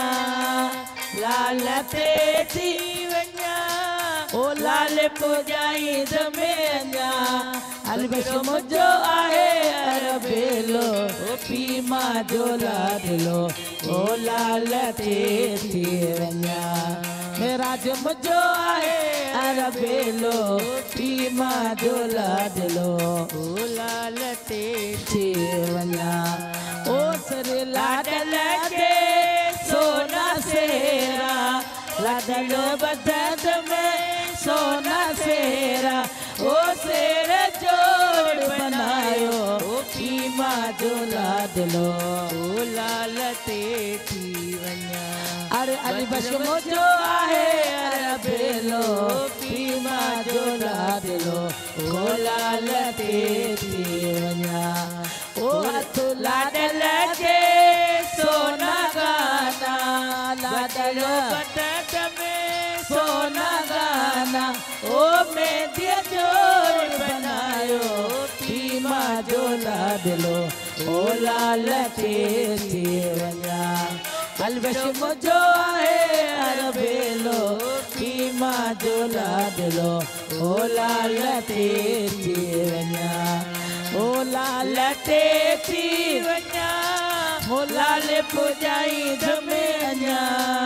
लाल ते थी वञा ओ लाल पुॼाई में अञा अली बश्क मुझो आहे अरबेलो पी मां जो लाडलो ओ लाल ते थी वञा महराज मुझो आहे अरबेलो पी मां जो लाडलो ओ लाल ते थी वञा ओ सर लाडल के सोना सेरा लाडलो बदद में सोना सेरा ओ सेर जोड़ बनायो पी मां जो लाडलो ओ लाल ते थी वञा अरे अली बश्क मुझो आहे अरबेलो पी मां जो लाडलो ओ लाल ते थी वञा ओ हथ लाडल के सोना गाना लाडलो बदद में सोना गाना ओ मेंदी जोड़ बनायो पी मां जो लाडलो ओ लाल ते थी वञा अली बश्क मुझो आहे अरबेलो पी मां जो लाडलो ओ लाल ते थी वञा ओ लाल ते थी वञा ओ लाल पुॼाई में अञा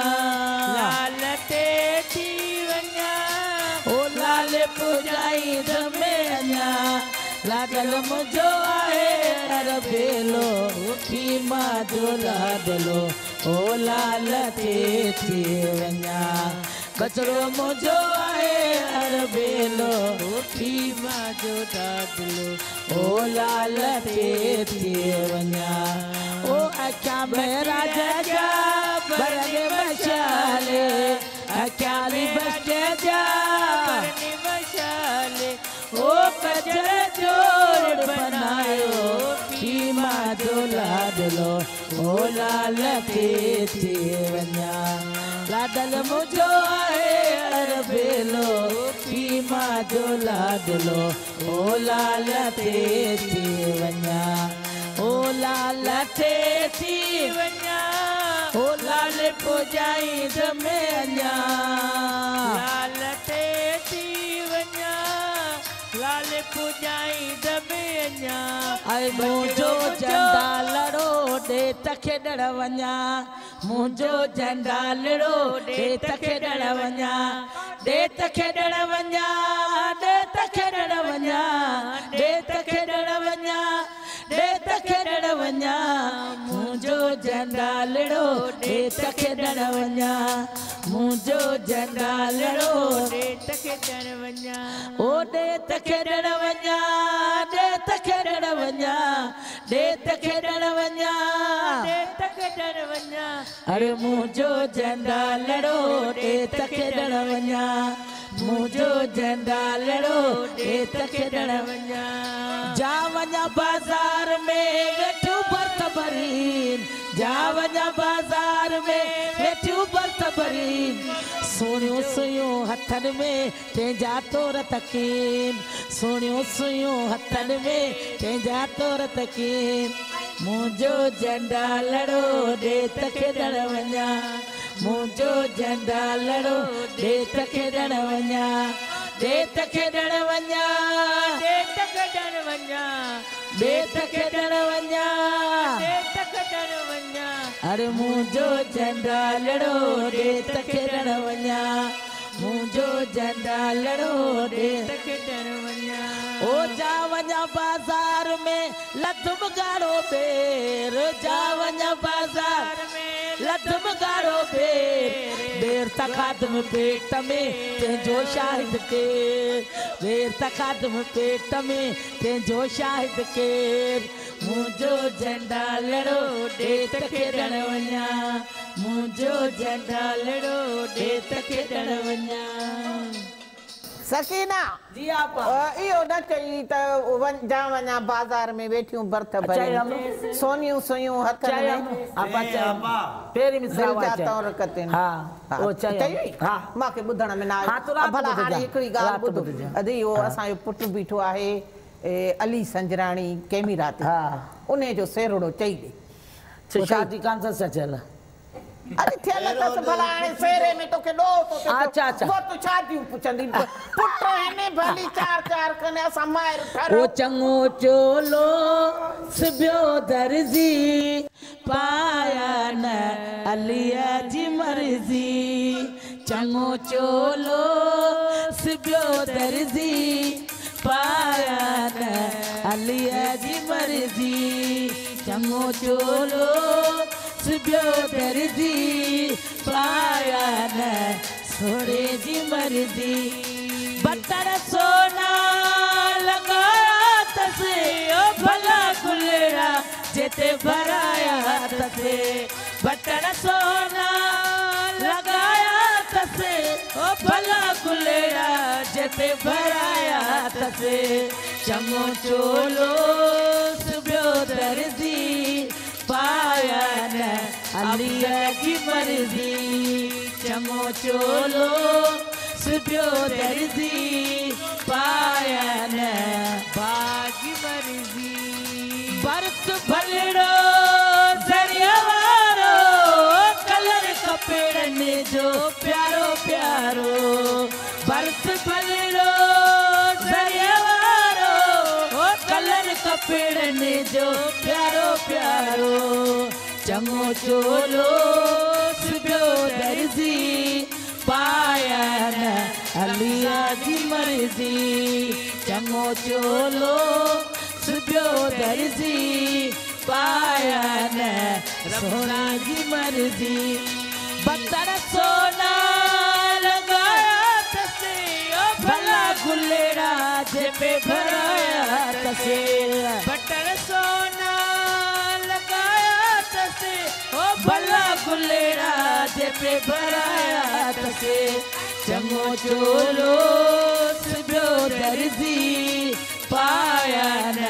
लाल ते थी वञा ओ लाल पुॼाई में अञा लाडल मुझो आहे अरबेलो पी मां जो लाडलो ओ लाल ते थी वञा बचड़ो मुझो आहे अरबेलो पी मां जो लाडलो ओ लाल ते थी वञा ओ अखा महराज जा बरने मशाले अखा अली बश्क जा बरने मशाले ओ कजर जोड़ बनायो पी मां जो लाडलो ओ लाल ते थी वञा लाडल मुझो आहे अरबेलो पी मां जो लाडलो ओ लाल ते थी वञा ओ लाल ते थी वञा ओ लाल पुॼाई में अञा लाल ते थी वञा लाल पुजाई दबे अञा आए मुंहिंजो झंडा लड़ो ॾे तखे ॾण वञा मुंहिंजो झंडा लड़ो ॾे तखे ॾण वञा ॾे तखे ॾण वञा ॾे तखे ॾण वञा ॾे तखे ॾण वञा ॾे तखे ॾण वञा मुंहिंजो झंडा लड़ो ॾे तखे ॾण वञा मुंहिंजो झंडा लड़ो ॾे तखे ॾण वञा ओ ॾे तखे ॾण वञा ॾे तखे ॾण वञा ॾे तखे ॾण वञा ॾे तखे ॾण वञा अरे मुंहिंजो झंडा लड़ो ॾे तखे ॾण वञा मुंहिंजो झंडा लड़ो ॾे तखे ॾण वञा जा वञा बाज़ार में वेठियूं भर्त भरीन जा वञा बाज़ार में वेठियूं भर्त भरीन सोनियूं सुयूं हथनि में तंहिंजा तोर तकीन सोनियूं सुयूं हथनि में तंहिंजा तोर तकीन मुंहिंजो झंडा लड़ो ॾे तखे ॾण वञा मुंहिंजो झंडा लड़ो ॾे तखे ॾण वञा ॾे तखे ॾण वञा ॾे तखे ॾण वञा ॾे तखे ॾण वञा ॾे तखे ॾण वञा अरे मुंहिंजो झंडा लड़ो ॾे तखे ॾण वञा मुंहिंजो झंडा लड़ो ॾे तखे ॾण वञा ओ जा वञा बाज़ार में लथम गाड़ो बेर जा वञा बाज़ार में लथम गाड़ो बेर बेर तखादम पेट में तंहिंजो शाहिद केर बेर तखादम पेट में तंहिंजो शाहिद केर मुंहिंजो झंडा लड़ो ॾे तखे ॾण वञा मुंहिंजो झंडा लड़ो ॾे तखे ॾण वञा सकीना जी आपा इहो न चई त वञ जा वञा बाज़ार में वेठियूं भर्त भरी सोनियूं सुयूं हथनि में आपा चया पहिरीं मिसरा दिलि जा तौर कतिन हा ओ चई हा मूंखे ॿुधण में न हा, तूं राति आयो भला ॿुधजां, हाणे हिकिड़ी ॻाल्हि राति ॿुध ॿुधजां। अदी इहो असांजो पुटु बीठो आहे ए, अली संजराणी कैमरा ते हा उन जो सेरड़ो चई ॾे शादी कान सा चल अरे थियल अथसि भला हाणे फेरे में तोखे ॾो तो अच्छा, अच्छा। वो तूं छाजियूं पुछंदी पुट हिने भली चार चार कने असां माहिर ठरो ओ चङो चोलो सिबियो दर्जी पाया न अलीअ जी मर्ज़ी चङो चोलो सिबियो दर्जी पाया न अलीअ जी मर्ज़ी चङो चोलो सिबियो दर्जी पाया न सोरे जी मर्ज़ी बटर सोना लगाया तसे ओ भला गुलड़ा जेते भराया तसे बटर सोना लगाया तसे ओ भला गुलड़ा जेते भराया तसे चङो चोलो सुबियो दर्जी पाया न अलीअ जी मर्ज़ी चङो चोलो सुबियो दर्जी पाया न बागी मर्ज़ी भर्त भलड़ो ज़रिया वारो कलर कपिड़नि जो प्यारो प्यारो भर्त भलड़ो ज़रिया वारो कलर कपिड़नि जो प्यारो प्यारो चङो चोलो सुबियो दर्जी पाया न अलीअ जी मर्ज़ी चङो चोलो सुबियो दर्जी पाया न सोना जी मर्ज़ी बतर सोना लगाया तसे ओ भला गुलड़ा जे पे भराया तसे बटर सोना लगाया तसे ओ भला गुलड़ा जे पे भराया तसे चङो चोलो सुबियो दर्जी पाया न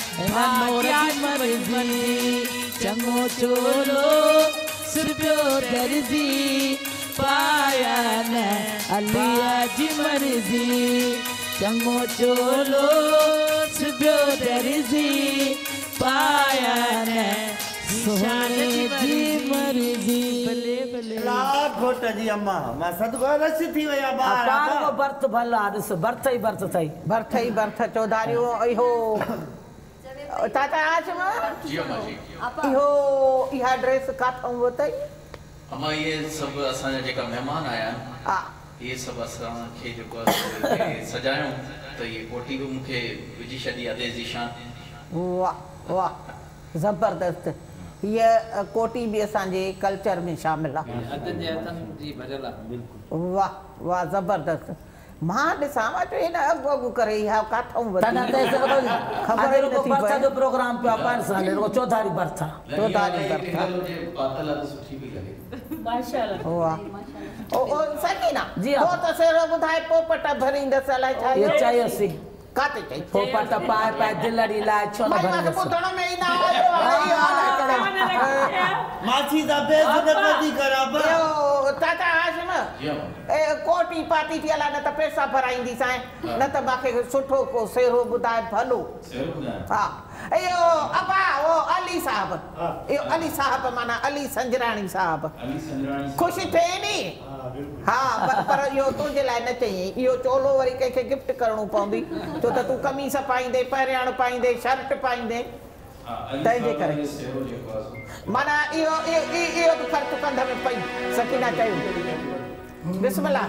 मर्ज़ी चङो चोलो सुबियो दर्जी पाया न अलीअ जी मर्ज़ी चङो चोलो सुबियो दर्जी पाया न सोने जी मर्जी भले भले लाख घोट जी अम्मा मां सदको रस थी वया बाहर पाण को बर्थ भला ॾिस बर्थ ई बर्थ अथई बर्थ ई बर्थ चौधारियो इहो ताता आशम जी अम्मा जी इहो इहा ड्रेस काथां वतई अम्मा ये सब असांजा जेका मेहमान आया हा ये सब असांखे जेको आहे सजायूं त ये कोटी बि मूंखे विझी छॾी आहे देश जी शान वाह वाह ज़बरदस्त ये कोटी भी असांजे कल्चर में शामिल आहे हथनि जे हथनि जी भरियल आहे बिल्कुलु वाह वाह ज़बरदस्त मां ॾिसां मां चयो हिन अॻु अॻु करे इहा काथां तॾहिं त वरिती ख़बर ई नथी पए बर्थ जो प्रोग्राम पियो आहे पाण सां रुगो चौधारी बर्थ आहे चौधारी बर्थ पातल आहे सुठी बि लॻे माशाल्लाह वाह ओ ओ सकीना जी हा। पोइ त सेरो ॿुधाए पोपट भरींदसि अलाए छा ये चयसी काथे चई पोपट पाए पाए दिलड़ी लाए छो न भाई मां भरंदसि ॿुधण में ई न आयो आहे माछी दा बेस न पदी करा बा इहो ताता हाशिम जी अम्मा ए कोटी पाती थी हला न त पैसा भराईंदी सां न त मूंखे सुठो को सेरो ॿुधाए भलो सेरो ॿुधायो हा इहो अबा ओ अली साहब इहो अली साहब माना अली संजराणी साहब अली संजराणी ख़ुशी थिए नी हा पर पर इहो तुंहिंजे लाइ न चई इहो चोलो वरी कंहिंखे गिफ्ट करणो पवंदी छो त तूं कमीस पाईंदे पहिरियाण पाईंदे शर्ट पाईंदे तंहिंजे करे सेरो जेको आहे माना इहो इहो इहो बि ख़र्चु कंध में पई सकीना चयो बिस्मिल्लाह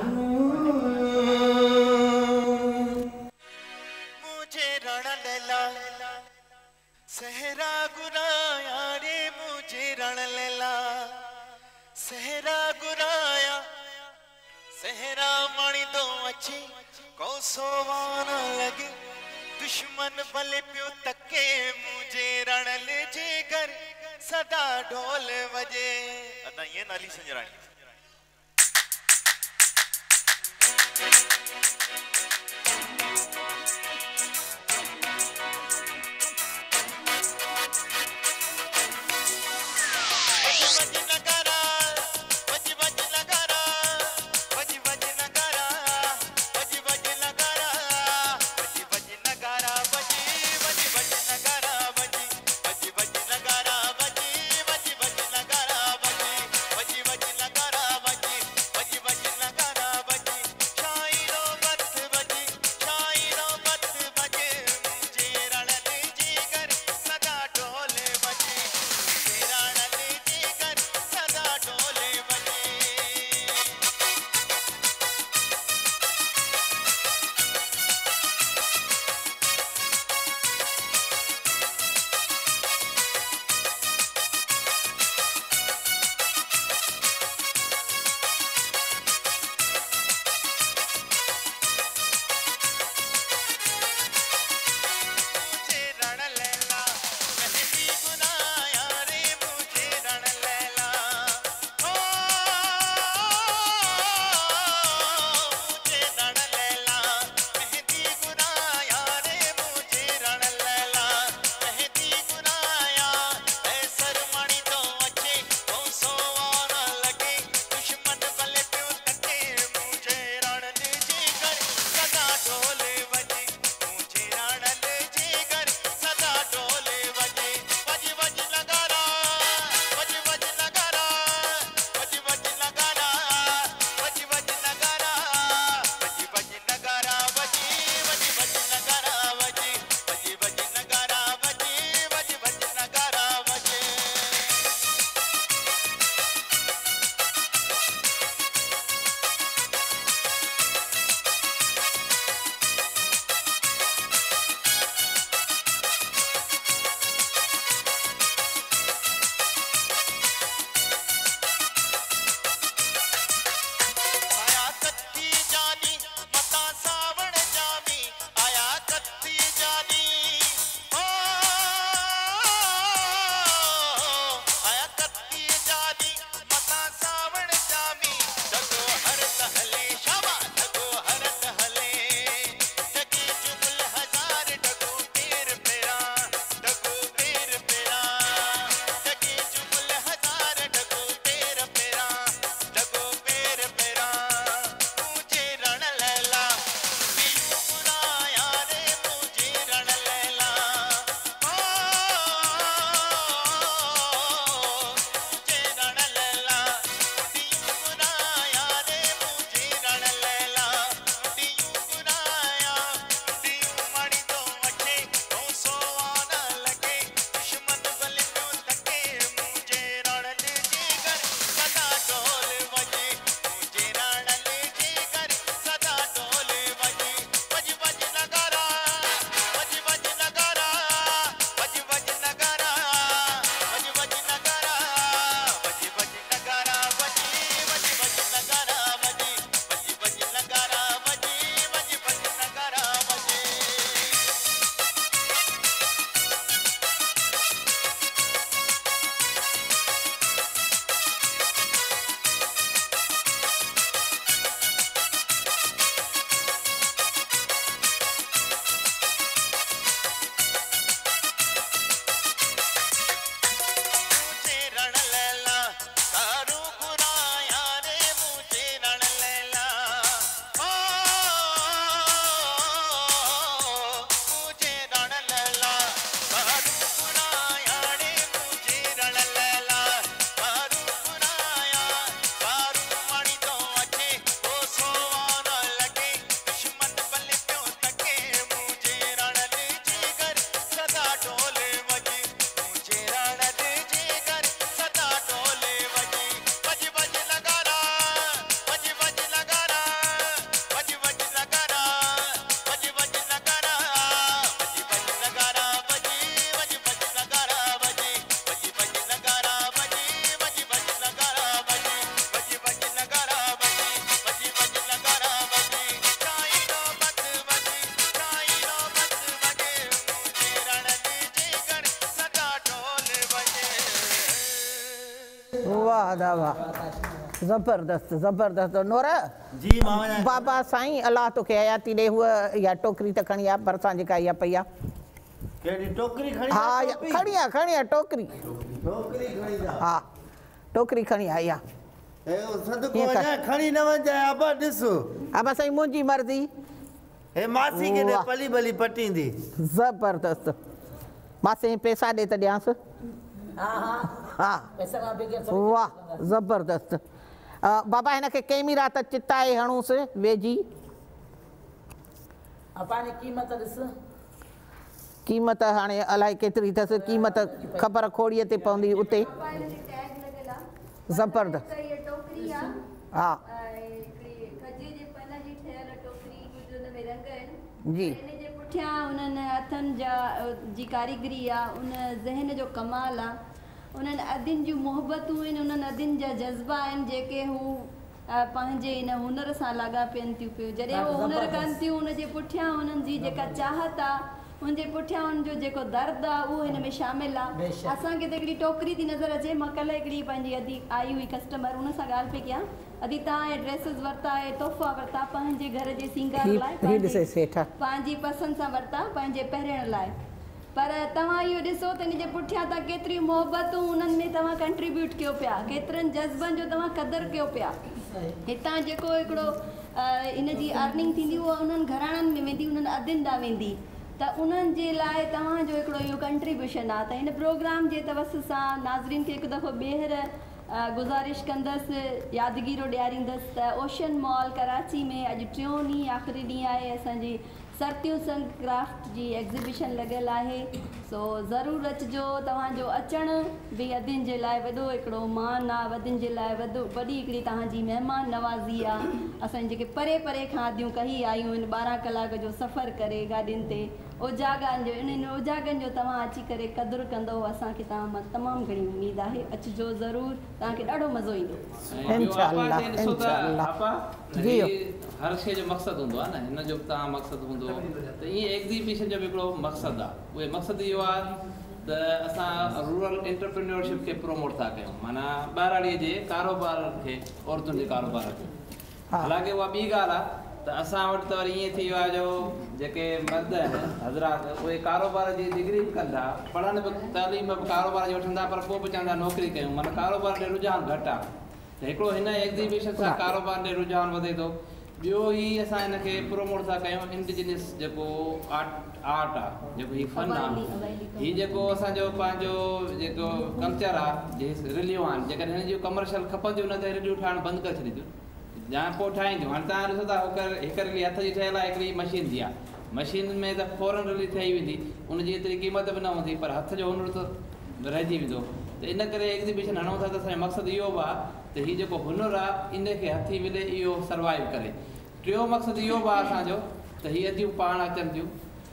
मुझे रण लेला सहरा गुराया रे मुझे रण लेला सहरा गुराया सहरा मणि दो अच्छी को सोवान लगे दुश्मन भले प्यो तके मुझे रण ले जे घर सदा ढोल बजे अदा ये नाली संजरानी Nagara दा वाह ज़बरदस्त ज़बरदस्त नोरा जी मामा बाबा साईं अल्लाह तोखे हयाती ॾे हूअ इहा टोकरी त खणी आ भरिसां जेका इहा पई आहे केड़ी टोकरी खणी हा खणी आ खणी आ टोकरी टोकरी खणी जा हा टोकरी खणी आ इहा ए सदको वञा खणी न वञा अबा ॾिस अबा साईं मुंहिंजी मर्ज़ी हे मासी के दे पली पली पटींदी ज़बरदस्त मासी पैसा ॾे त ॾियांसि हा हा हा पैसा का बिगे वाह ज़बरदस्त बाबा हिनखे कैमरा त चिताए हणूसि वेझी अपाने कीमत ॾिस कीमत हाणे अलाए केतिरी अथसि कीमत ख़बर खोड़ीअ ते पवंदी उते ज़बरदस्त हा जी पुठियां उन्हनि हथनि जा जी कारीगरी आहे उन ज़हन जो कमाल आहे उन्हनि अदियुनि जूं मोहबतूं आहिनि उन्हनि अदियुनि जा जज़्बा आहिनि जेके हू पंहिंजे इन हुनर सां लॻा पियनि थियूं पियूं जॾहिं उहो हुनर कनि थियूं उनजे पुठियां उन्हनि जी जेका चाहत आहे उनजे पुठियां उनजो जेको दर्द आहे उहो हिन में शामिल आहे असांखे त हिकिड़ी टोकरी थी नज़र अचे मां कल्ह हिकिड़ी पंहिंजी अदी आई हुई कस्टमर उन सां ॻाल्हि पई कयां अदी तव्हां ड्रेसिस वरिता आहे तोहफ़ा वरिता पंहिंजे घर जे सींगार लाइ पंहिंजी पसंदि सां वरिता पंहिंजे पहिरण लाइ पर तव्हां इहो ॾिसो त इन जे पुठियां तव्हां केतिरियूं मोहबतूं उन्हनि में तव्हां कंट्रीब्यूट कयो पिया केतिरनि जज़्बनि जो तव्हां क़दुरु कयो पिया हितां जेको हिकिड़ो इन जी अर्निंग थींदी उहा उन्हनि घराणनि में वेंदी उन्हनि अदियुनि ॾांहुं वेंदी त उन्हनि जे लाइ तव्हांजो हिकिड़ो इहो कंट्रीब्यूशन आहे त हिन प्रोग्राम जे तवस सां नाज़रीन खे हिकु दफ़ो ॿीहर गुज़ारिश कंदसि यादगीरो ॾियारींदसि त ओशन मॉल कराची में अॼु टियों ॾींहुं आख़िरी ॾींहुं आहे असांजी सरत्यूं संग क्राफ्ट जी एग्ज़िबिशन लॻियल आहे सो ज़रूरु अचिजो तव्हांजो अचणु बि अदियुनि जे लाइ वॾो हिकिड़ो मान आहे वदियुनि जे लाइ वॾो वॾी हिकिड़ी तव्हांजी महिमान नवाज़ी आहे असांजी जेके परे परे खां अदियूं कही आयूं आहिनि ॿारहं कलाक जो सफ़र करे गाॾियुनि ते ओजागनि जो इन्हनि ओजागनि जो तव्हां अची करे क़दुरु कंदो असांखे तव्हां मां तमामु घणी उमेदु आहे अचिजो ज़रूरु तव्हांखे ॾाढो मज़ो ईंदो हर शइ जो मक़सदु हूंदो आहे न हिन जो बि तव्हां मक़सदु हूंदो त ईअं एग्ज़िबिशन जो बि हिकिड़ो मक़सदु आहे उहे मक़सदु इहो आहे त असां रूरल एंटरप्रेन्योरशिप खे प्रोमोट था कयूं माना ॿारहाड़ीअ जे कारोबार खे औरतुनि जे कारोबार खे हालांकि उहा ॿी ॻाल्हि आहे त असां वटि त वरी ईअं थी वियो आहे जो जेके मर्द आहिनि हज़रात उहे कारोबार जी डिग्री बि कंदा पढ़नि बि तालीम बि कारोबार जी वठंदा पर पोइ बि चवंदा नौकिरी कयूं माना कारोबार ॾे रुझान घटि आहे त हिकिड़ो हिन एग्ज़िबिशन सां कारोबार ॾे रुझान वधे थो ॿियो ई असां हिनखे प्रोमोट था कयूं इंडिजिनियस जेको आर्ट आर्ट आहे जेको हीउ फन आहे हीउ जेको असांजो पंहिंजो जेको कल्चर आहे जे रिलियूं आहिनि जेकॾहिं हिन जूं कमर्शियल खपंदियूं न त रिलियूं ठाहिणु बंदि करे छॾींदियूं या पोइ ठाहींदियूं हाणे तव्हां ॾिसो था हिकु रिली हथ जी ठहियल आहे हिकिड़ी मशीन जी आहे मशीन में त फौरन रिली ठही वेंदी उनजी एतिरी क़ीमत बि न हूंदी पर हथ जो हुनर त रहिजी वेंदो त इन करे एग्ज़िबिशन हणूं था त असांजो मक़सदु इहो बि आहे त हीउ जेको हुनर आहे इन खे हथी मिले इहो सर्वाइव करे टियों मक़सदु इहो बि आहे असांजो त हीअ अदियूं पाण अचनि थियूं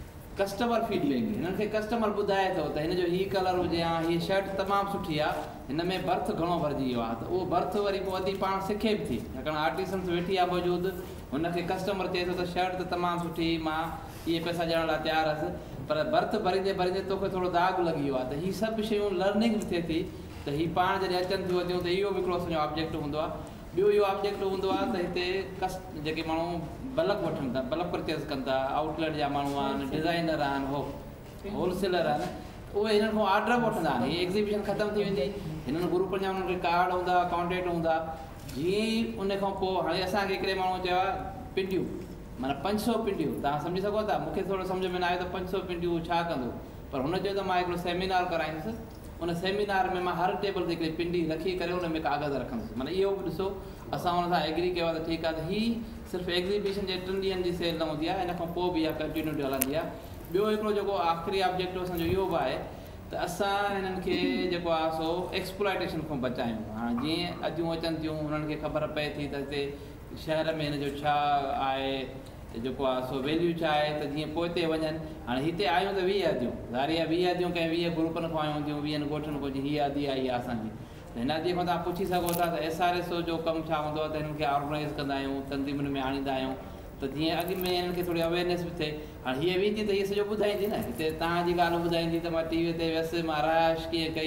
कस्टमर फीडबैक हिननि खे कस्टमर ॿुधाए थो त हिन जो हीउ कलर हुजे या हीअ शर्ट तमामु सुठी आहे हिन में बर्थ घणो भरिजी वियो आहे त उहो बर्थ वरी पोइ अदी पाण सिखे बि थी छाकाणि आर्टिसंस वेठी आहे मौजूदु हुनखे कस्टमर चए थो त शर्ट त तमामु सुठी मां इहे पैसा ॾियण लाइ तयारु हुअसि पर बर्थ भरींदे भरींदे तोखे थोरो दाग़ लॻी वियो आहे त हीअ सभु शयूं लर्निंग बि थिए थी त हीअ पाण जॾहिं अचनि थियूं अदियूं त इहो बि हिकिड़ो असांजो ऑब्जेक्ट हूंदो आहे ॿियो इहो ऑब्जेक्ट हूंदो आहे त हिते कस जेके माण्हू बल्क वठनि था बल्क परचेस कनि था आउटलेट जा माण्हू आहिनि डिज़ाइनर आहिनि हो होलसेलर आहिनि उहे हिननि खां ऑर्डर बि वठंदा आहिनि हीअ एग्ज़िबिशन ख़तमु थी वेंदी हिननि ग्रुपनि जा उन्हनि खे कार्ड हूंदा कॉन्टेक्ट हूंदा जीअं ई उन खां पोइ हाणे असांखे हिकिड़े माण्हू चयो आहे पिंडियूं माना पंज सौ पिंडियूं तव्हां सम्झी सघो था मूंखे थोरो सम्झ में न आयो त पंज सौ पिंडियूं छा कंदो पर हुन चयो त मां हिकिड़ो सेमिनार कराईंदुसि उन सेमिनार में मां हर टेबल ते हिकिड़ी पिंडी रखी करे उन में कागज़ रखंदुसि माना इहो बि ॾिसो असां हुन सां एग्री कयो आहे त ठीकु आहे त हीअ सिर्फ़ु एग्ज़िबिशन जे टिनि ॾींहंनि जी सेल न हूंदी आहे हिन खां पोइ बि इहा कंटिन्यूटी हलंदी आहे ॿियो हिकिड़ो जेको आख़िरी ऑब्जेक्ट असांजो इहो बि आहे त असां हिननि खे जेको आहे सो एक्सप्लॉइटेशन खां बचायूं हाणे जीअं अदियूं अचनि थियूं हुननि खे ख़बर पए थी त हिते शहर में हिन जो छा आहे जेको आहे सो वैल्यू छा आहे त जीअं पोइ हिते वञनि हाणे हिते आयूं त वीह अदियूं ज़ारिया वीह अदियूं कंहिं वीह ग्रुपनि खां आयूं हूंदियूं वीहनि ॻोठनि खां हीअ अदी आई आहे असांजी त हिन अदीअ खां तव्हां पुछी सघो था त एस आर एस ओ जो कमु छा हूंदो आहे त हिननि खे ऑर्गनाइज़ कंदा आहियूं तंज़ीमुनि में आणींदा आहियूं त जीअं अॻु में हिननि खे थोरी अवेयरनेस बि थिए हाणे हीअ वेंदी त हीअ सॼो ॿुधाईंदी न हिते तव्हांजी ॻाल्हि ॿुधाईंदी त मां टीवीअ ते वियसि मां रहाइश कीअं कई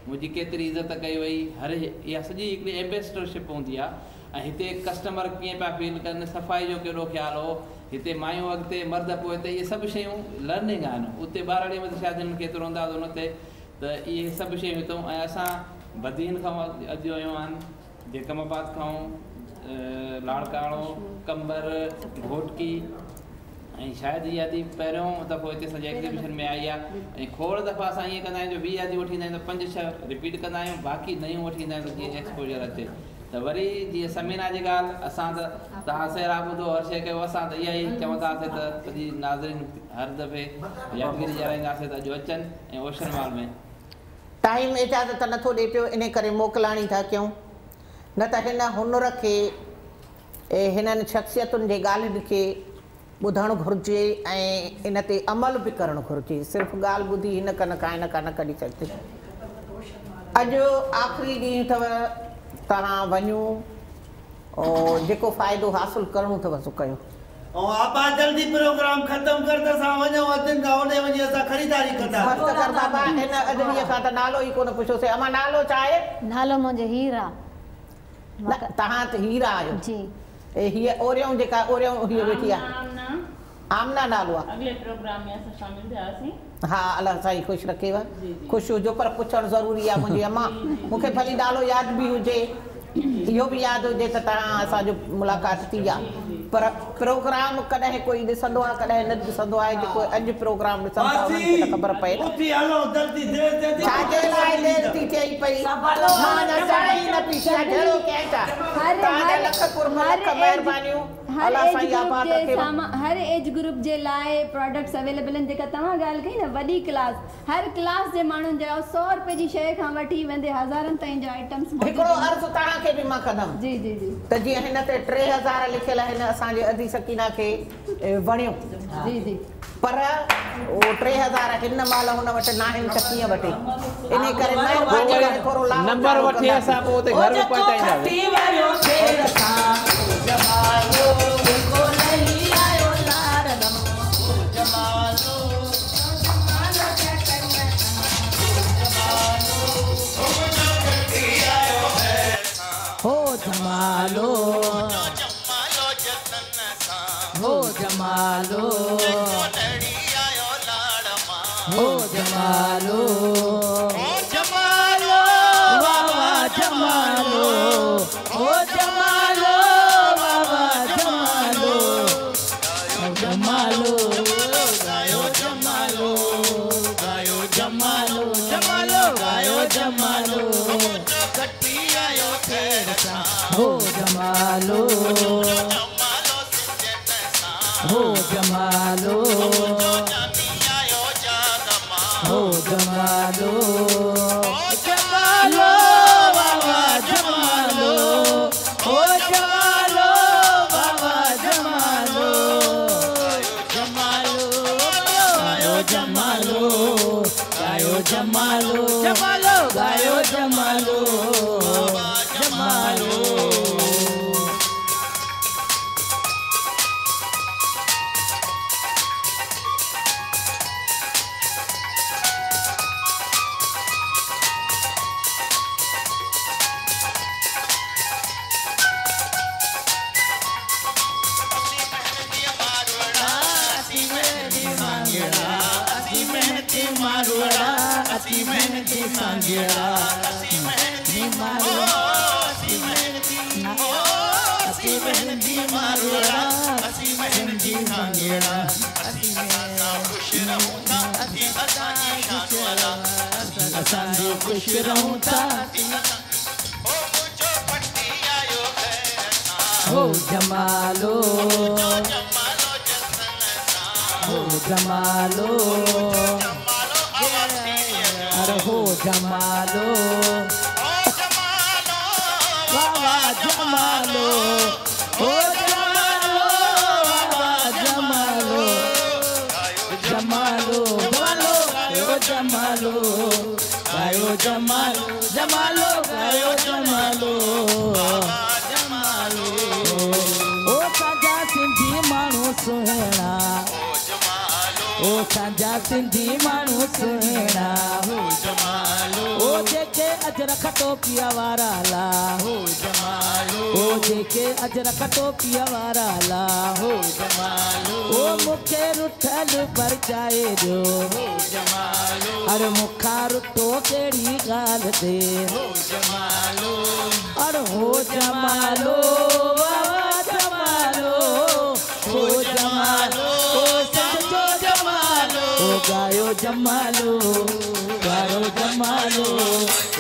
मुंहिंजी केतिरी इज़त कई वई हर इहा सॼी हिकिड़ी एम्बेसडरशिप हूंदी आहे ऐं हिते कस्टमर कीअं पिया फील कनि सफ़ाई जो कहिड़ो ख़्यालु हो हिते मायूं अॻिते मर्द पोइ हिते इहे सभु शयूं लर्निंग आहिनि उते ॿारड़ीअ में त शायदि हिननि खे एतिरो अंदाज़ो न थिए त इहे सभु शयूं हितां ऐं असां बदीन खां अॼु आयूं आहिनि जेकमाबाद खां लाड़काणो कंबर घोटकी ऐं शायदि इहा ॾी पहिरियों दफ़ो हिते सॼे एग्ज़िबिशन में आई आहे ऐं खोड़ दफ़ा असां ईअं कंदा आहियूं जो वीह आदियूं वठी ईंदा आहियूं त पंज छह रिपीट कंदा आहियूं बाक़ी नयूं वठी ईंदा आहियूं त जीअं एक्सपोजर अचे त वरी जीअं समीना जी ॻाल्हि असां त तव्हां सेरा ॿुधो हर शइ कयो असां त इहा ई चवंदासीं त सॼी नाज़रीन हर दफ़े यादगिरी ॼाणाईंदासीं त अॼु अचनि ऐं ओशन मॉल में टाइम इजाज़त नथो ॾिए पियो इन करे मोकिलाणी था कयूं न त हिन हुनर खे हिननि शख़्सियतुनि जे ॻाल्हियुनि खे ॿुधणु घुरिजे ऐं इन ते अमल बि करणु घुरिजे सिर्फ़ु ॻाल्हि ॿुधी हिन का न का हिन का न कढी सघिजे अॼु आख़िरी ॾींहुं अथव तव्हां वञो जेको फ़ाइदो हासिलु करणो अथव सो कयो आपा जल्दी प्रोग्राम खत्म कर त असां वञूं अचनि था ओॾे वञी असां ख़रीदारी कंदा मस्त कर बाबा हिन अजमीअ खां त नालो ई कोन पुछियोसीं अमा नालो छा आहे नालो मुंहिंजो हीरा तव्हां त हीरा आहियो जी ए हीअ ओरियूं जेका ओरियूं हीअ वेठी आहे आमना नालो आहे अगले प्रोग्राम में असां शामिल थियासीं हा अलाह साईं ख़ुशि रखेव ख़ुशि हुजो पर पुछणु ज़रूरी आहे मुंहिंजी अम्मा मूंखे भली नालो यादि बि हुजे इहो बि यादि हुजे त तव्हां असांजो मुलाक़ात थी आहे पर प्रोग्राम कॾहिं कोई ॾिसंदो आहे कॾहिं न ॾिसंदो आहे जेको अॼु प्रोग्राम ॾिसंदो आहे उन्हनि खे त ख़बर पए छाजे लाइ देरि थी थिए पई मां न चाही न पई जहिड़ो कंहिं छा तव्हांजा लख कुर्ब लख महिरबानियूं हर एज ग्रुप जे सामा हर एज ग्रुप जे लाइ प्रोडक्ट्स अवेलेबल आहिनि जेका तव्हां ॻाल्हि कई न वॾी क्लास हर क्लास जे माण्हुनि जा सौ रुपए जी शइ खां वठी वेंदे हज़ारनि ताईं जा आइटम्स हिकिड़ो अर्ज़ु तव्हांखे बि मां कंदमि जी जी जी त जीअं हिन ते टे हज़ार लिखियल हिन असांजे अदी सकीना खे वणियो जी जी पर उहो टे हज़ार हिन महिल हुन वटि न आहिनि त कीअं वठे इन करे महिरबानी करे थोरो नंबर वठी असां पोइ उते घर में हो जमालो हो जमालो हो जमालो हो जमालो वावा जमालो हो जमालो वावा जमालो जमालो गायो जमालो गायो जमालो जमालो गायो जमालो कटी आयो फेरसा हो जमालो हो जमालो हो जमालो जमालो बाबा जमालो हो जमालो बाबा जमालो जमालो गायो जमालो गायो जमालो जमालो गायो जमालो जमालो असी मेहनती मांगेड़ा असी मेहनती मारो असी मेहनती असी मेहनती मारोड़ा असी मेहनती मांगेड़ा असी खुश रहूंगा असी असांजी शान असांजी खुश रहूंगा ओ मुझो पट्टी आयो हो जमालो जमालो हो जमालो अरे हो जमालो बाबा जमालो हो जमालो बाबा जमालो जमालो जमालो गायो जमालो गायो जमालो जमालो गायो जमालो जमालो ओ साजा सिंधी माण्हू सुहिणा ओ साजा सिंधी माण्हू सुहिणा हो जमालो ओ जेके अजरक टोपिया वारा ला हो जमालो ओ जेके अजरक टोपिया वारा ला हो जमालो ओ मुखे रुठल पर जाए जो हो जमालो अरे मुखा रुठो केड़ी गाल दे हो जमालो अरे हो जमालो वावा जमालो हो जमालो ओ सजो जमालो ओ गायो जमालो गायो जमालो